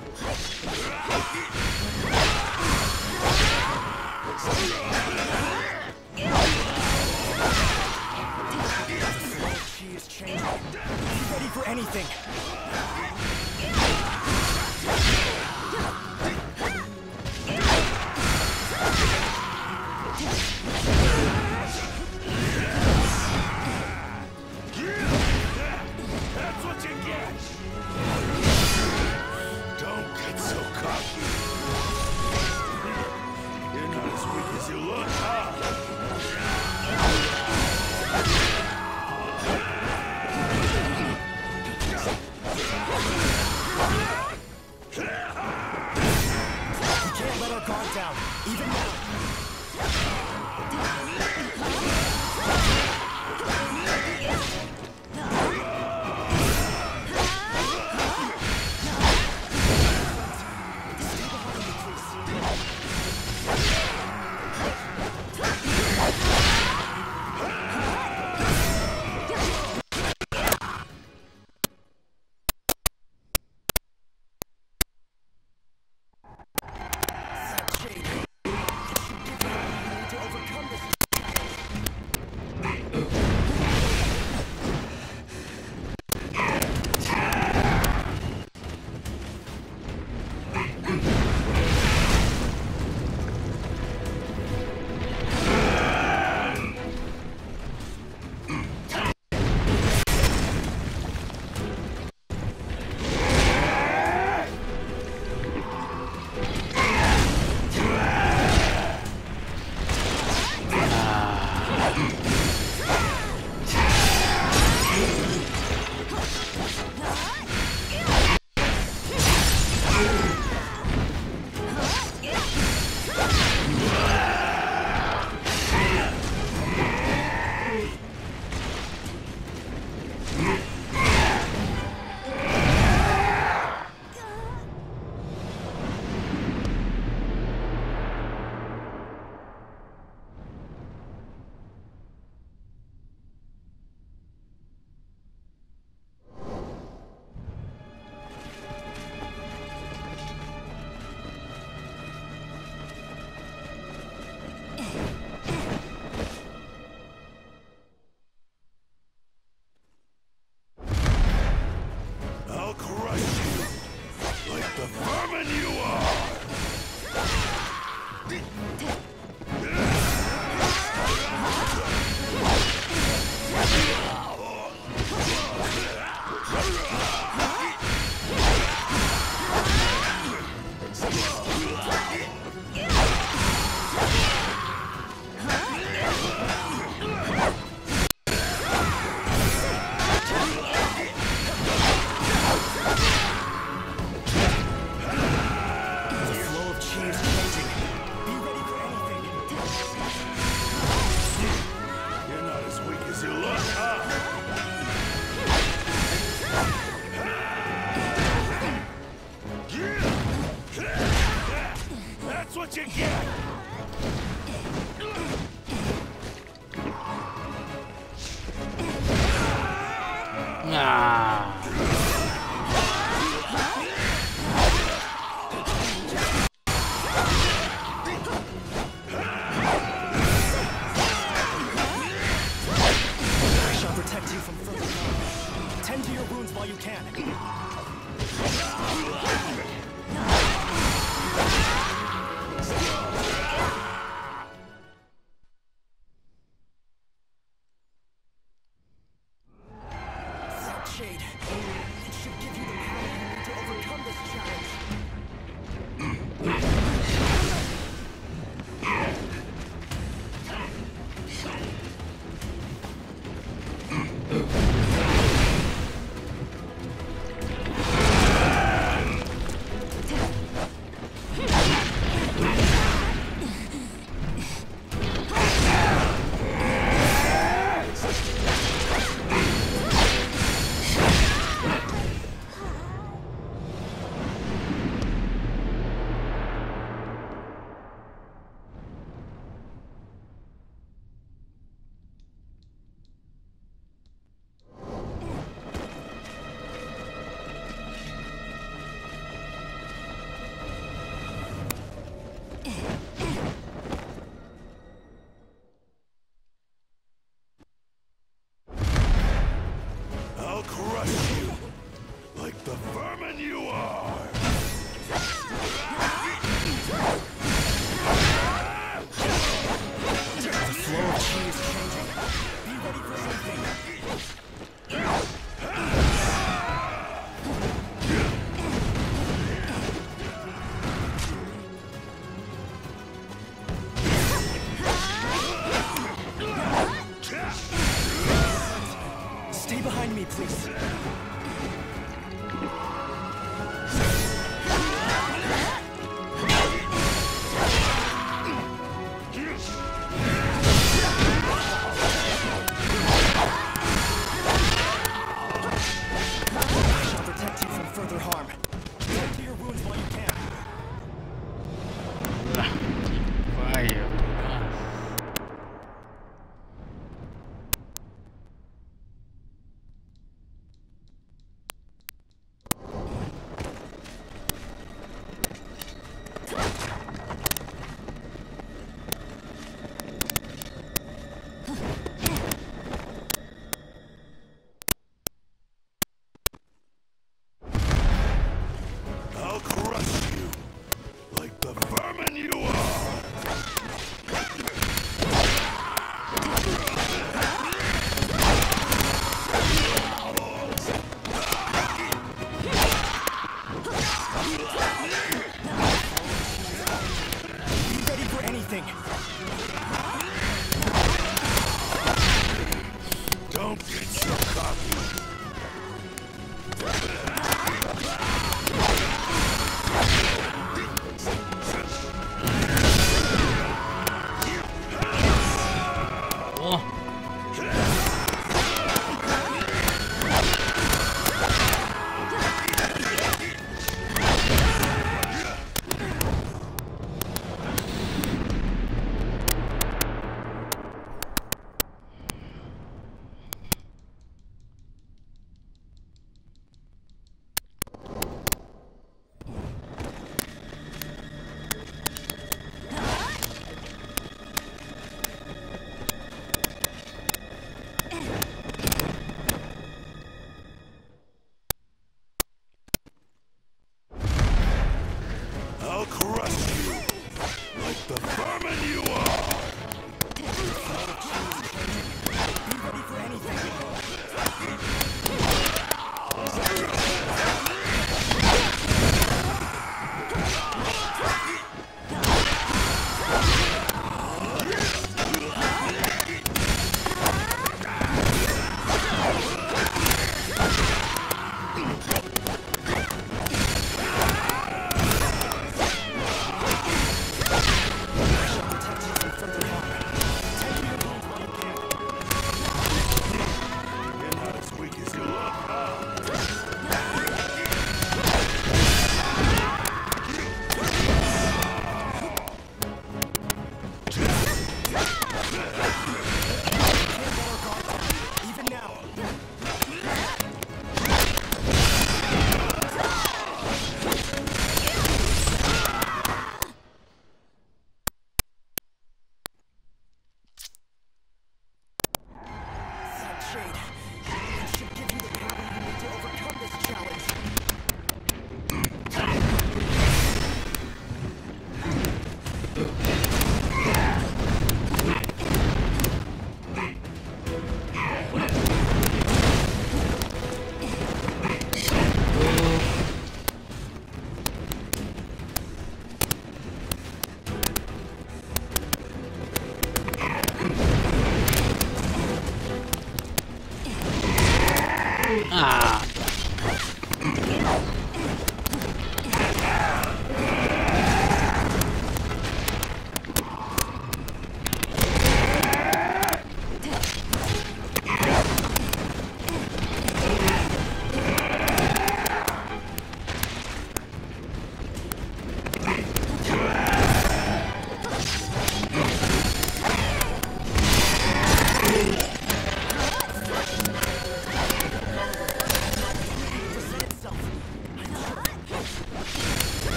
She is changing. Be ready for anything. That's what you get! Don't get so cocky. You're not as weak as you look, huh? We can't let our guard down, even now. face!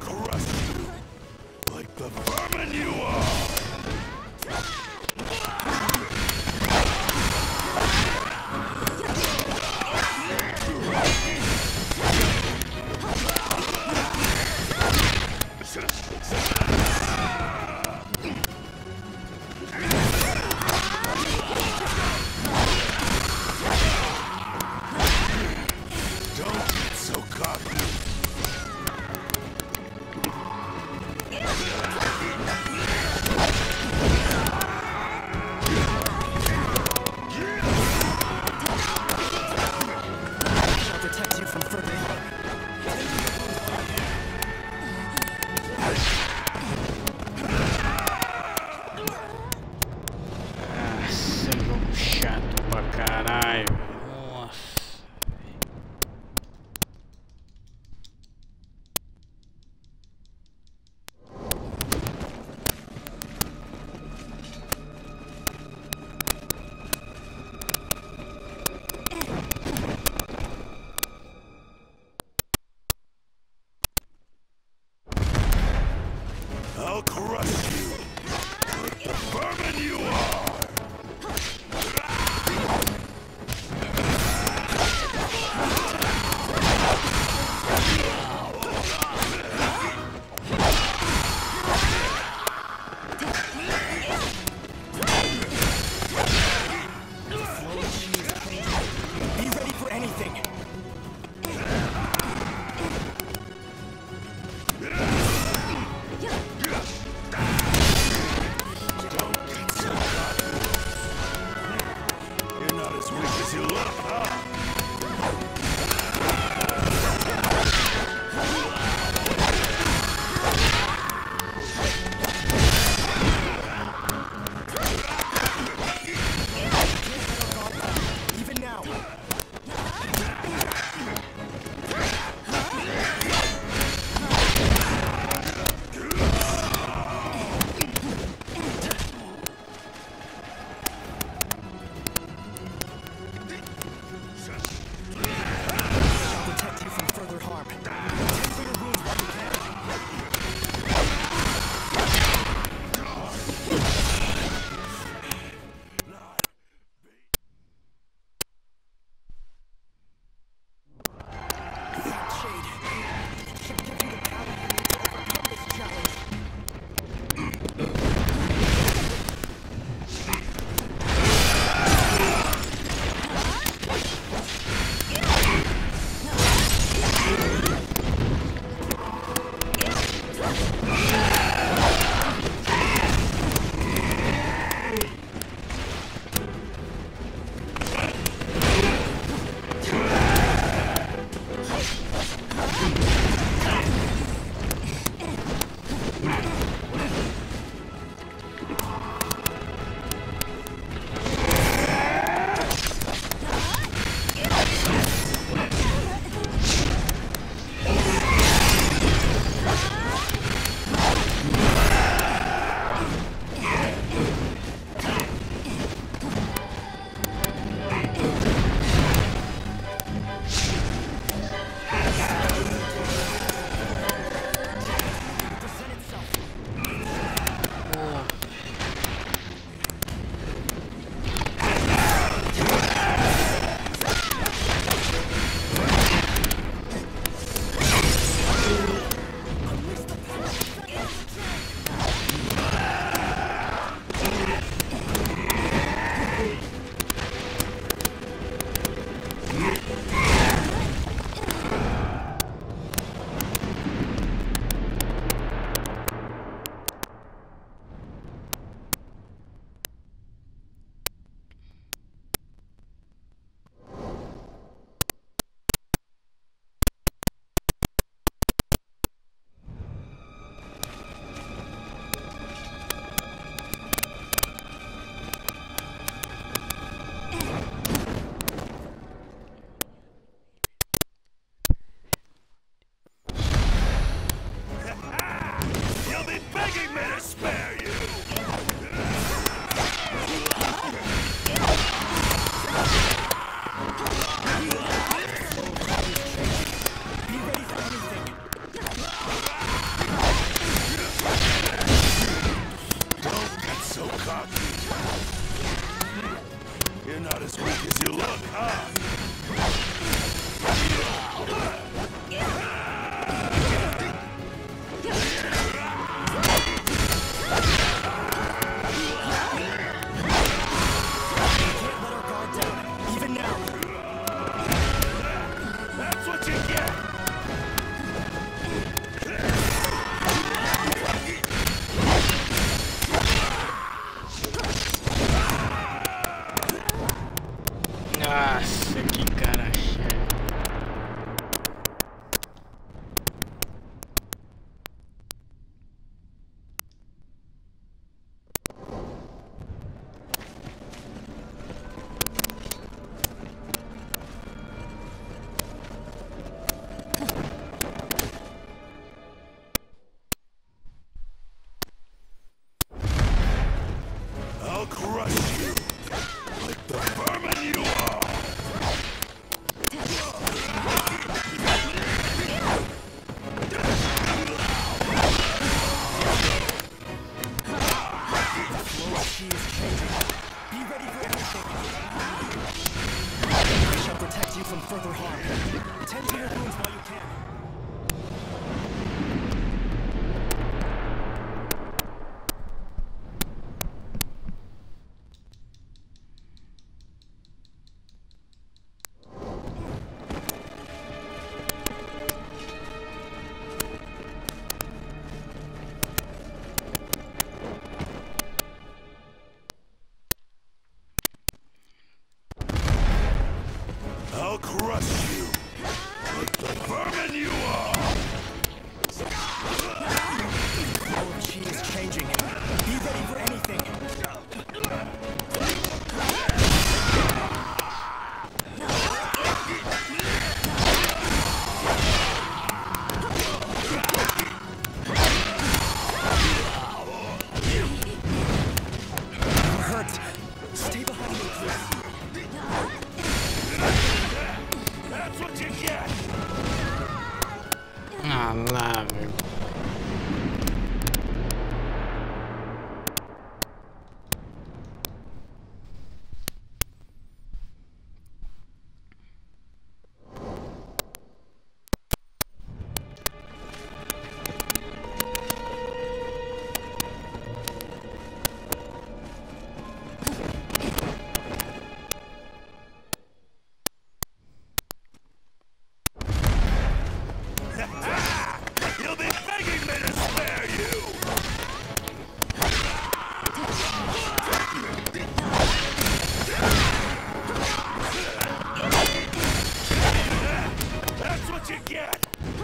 crush you like the vermin you are! I'll crush you like the vermin you are! Be ready for anything! Malandro. You'll be begging me to spare you! That's what you get!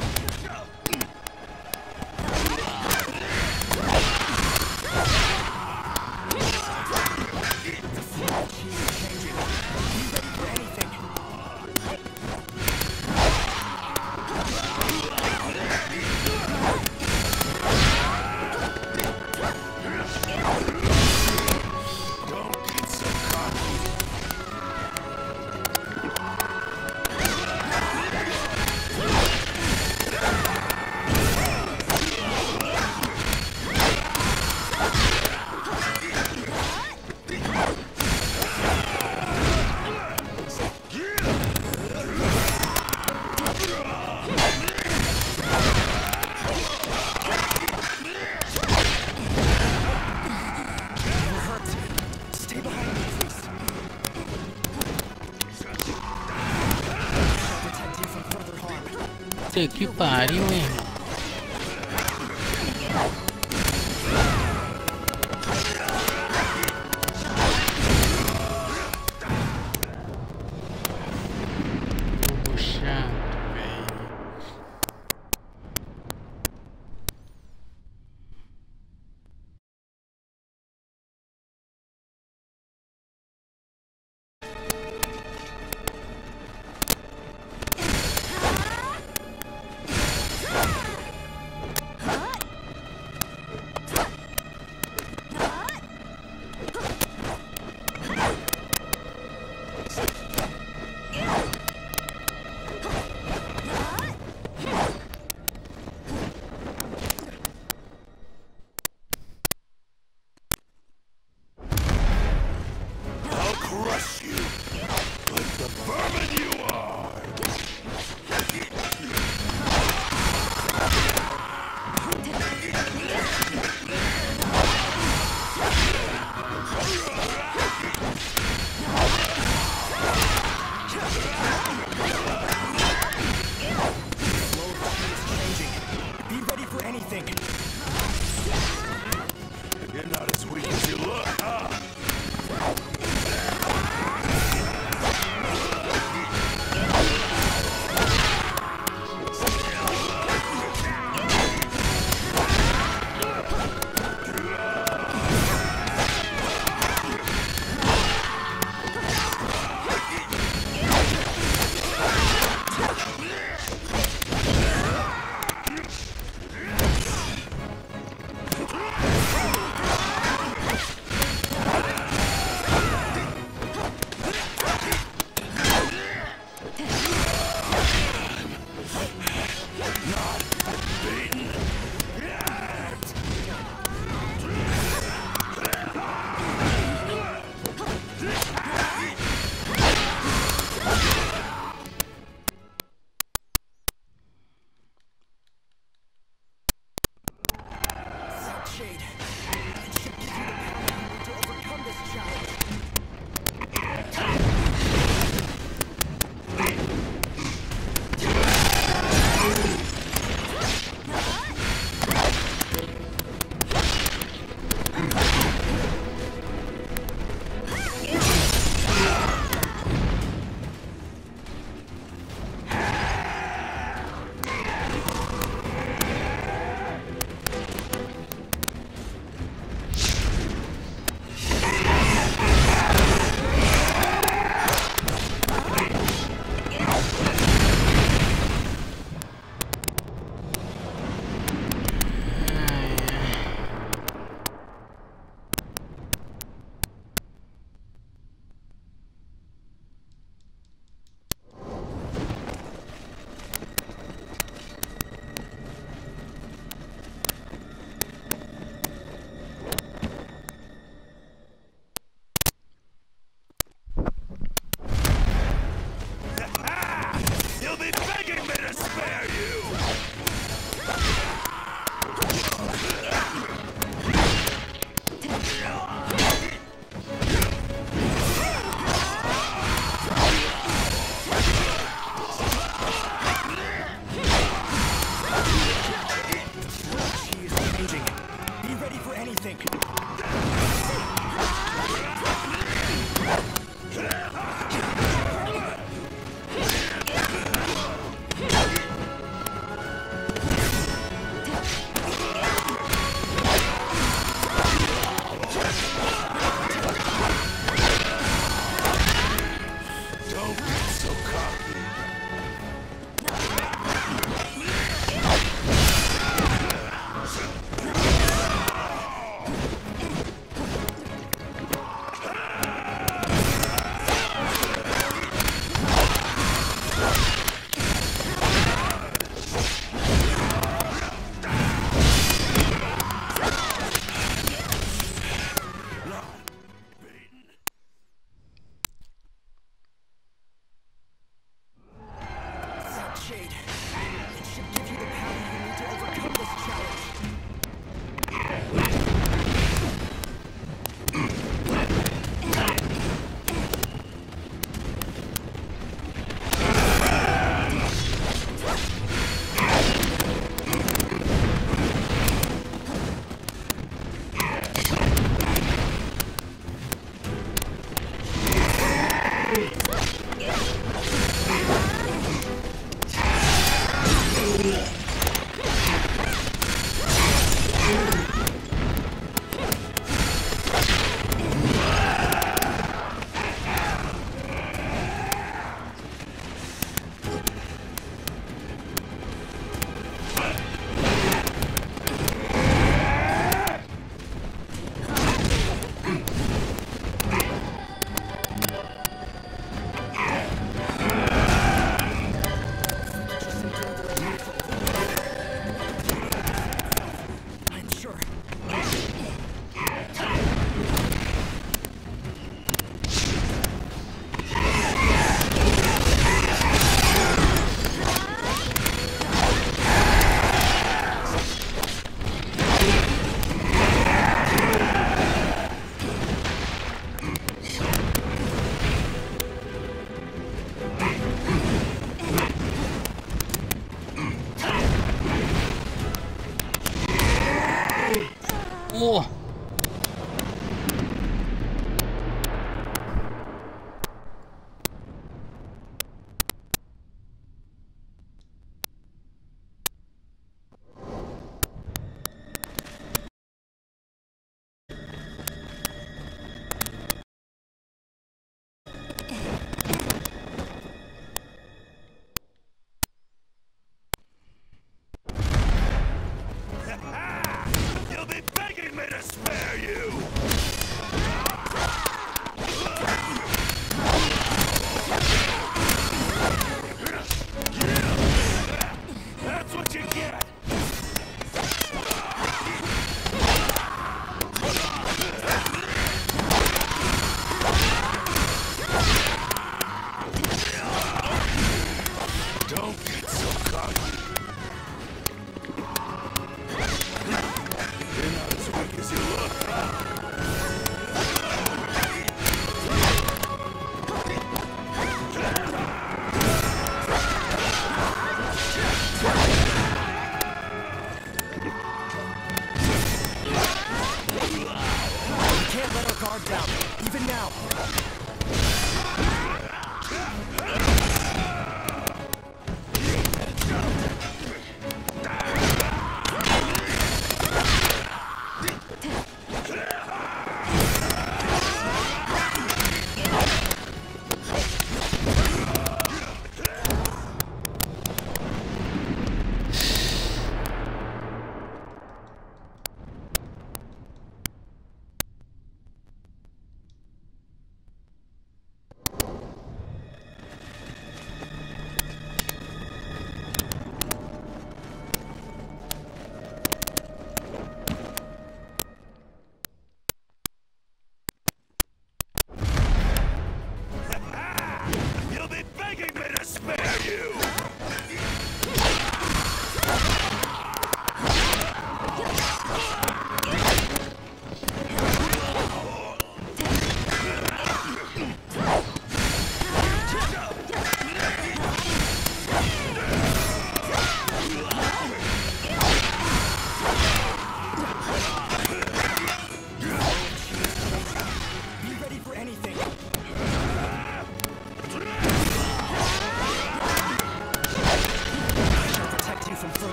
Que pariu, hein? Puxa, velho. Crush you like the vermin you are! Be ready for anything. You're not as weak as you look, huh? Whoa!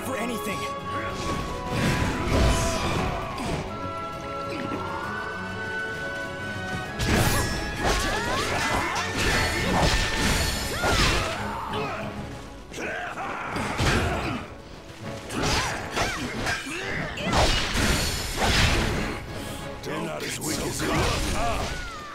for anything. They're not as weak as you look, huh?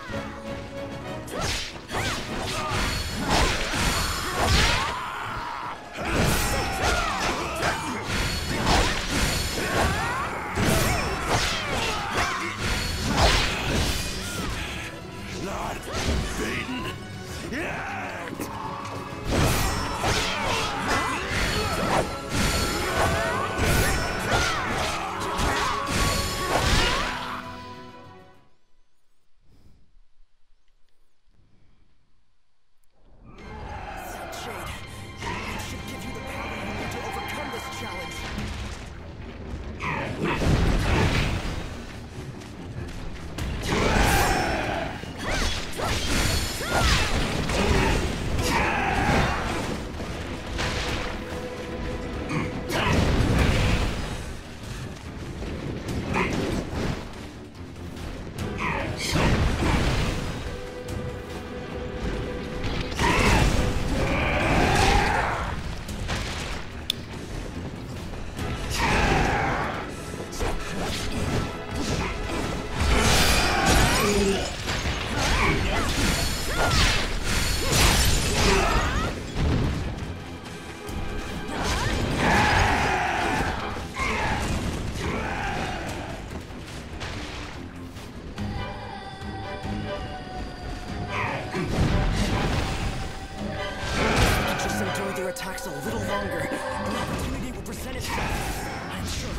Attacks a little longer, an opportunity will present itself, I'm sure.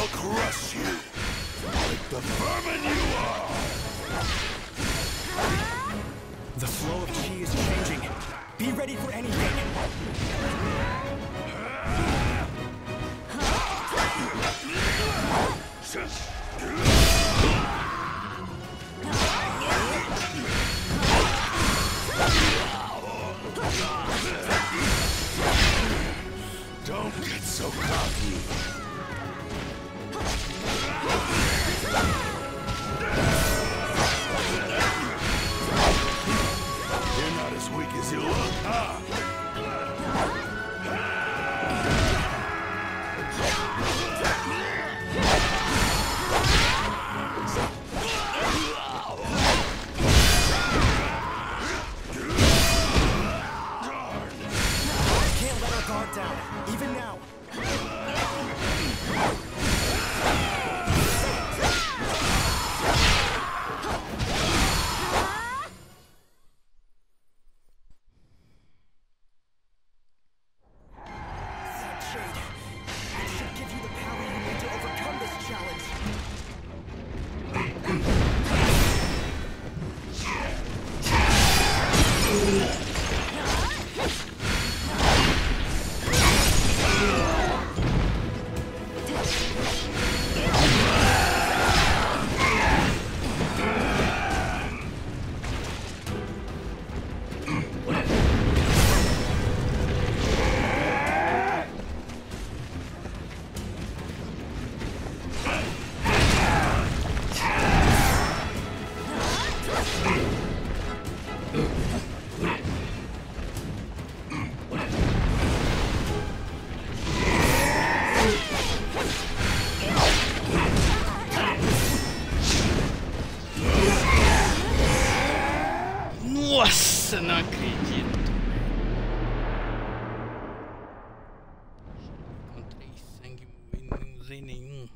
I'll crush you like the vermin you are. The flow of chi is changing. Be ready for anything. Don't get so cocky. You're not as weak as you look, huh? Can't let our guard down, even now. That shade. It should give you the power you need to overcome this challenge. Nossa, não acredito. Encontrei sangue e não usei nenhum.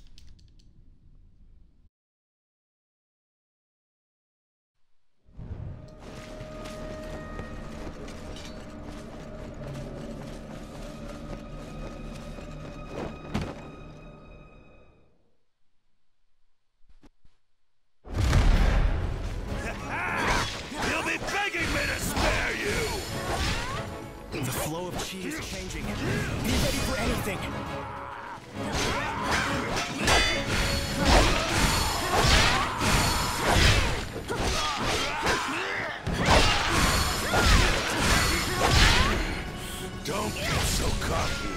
You'll be begging me to spare you! The flow of chi is changing. Be ready for anything. Don't get so cocky.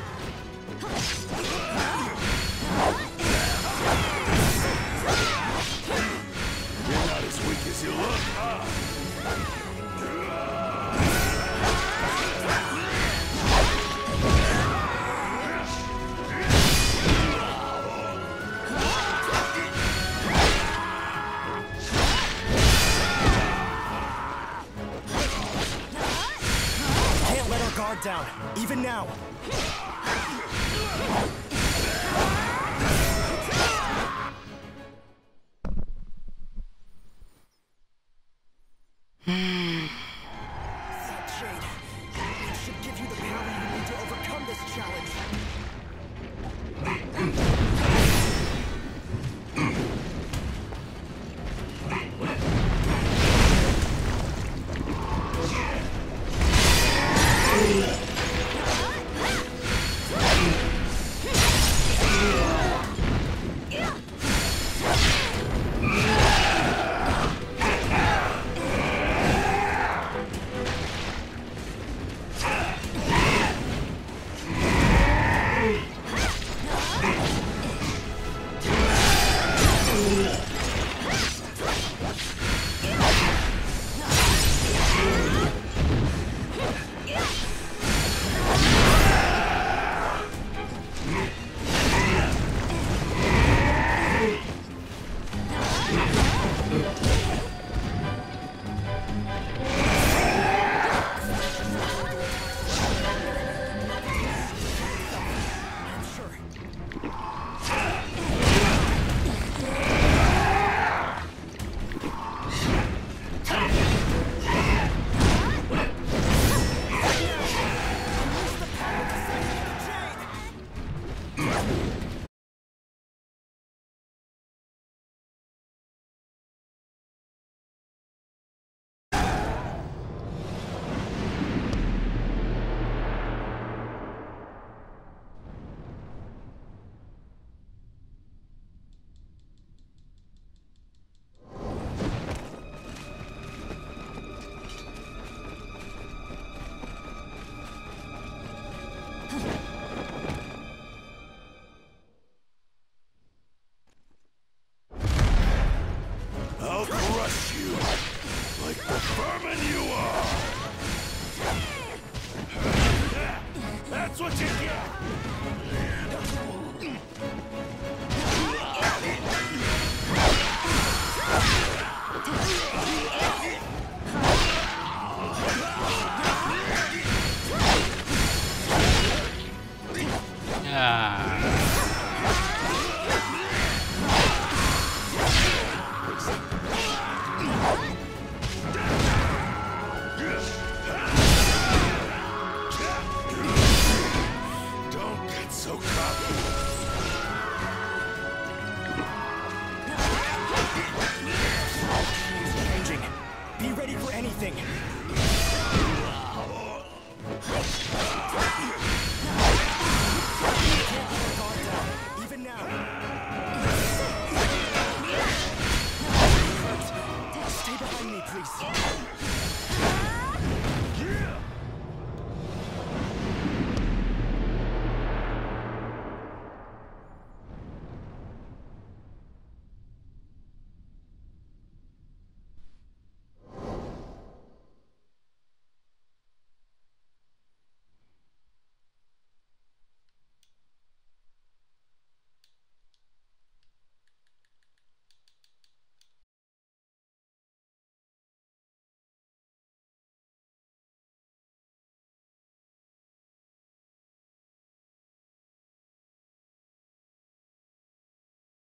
You're not as weak as you look, huh? Can't let our guard down, even now. That shade. It should give you the power you need to overcome this challenge. switches!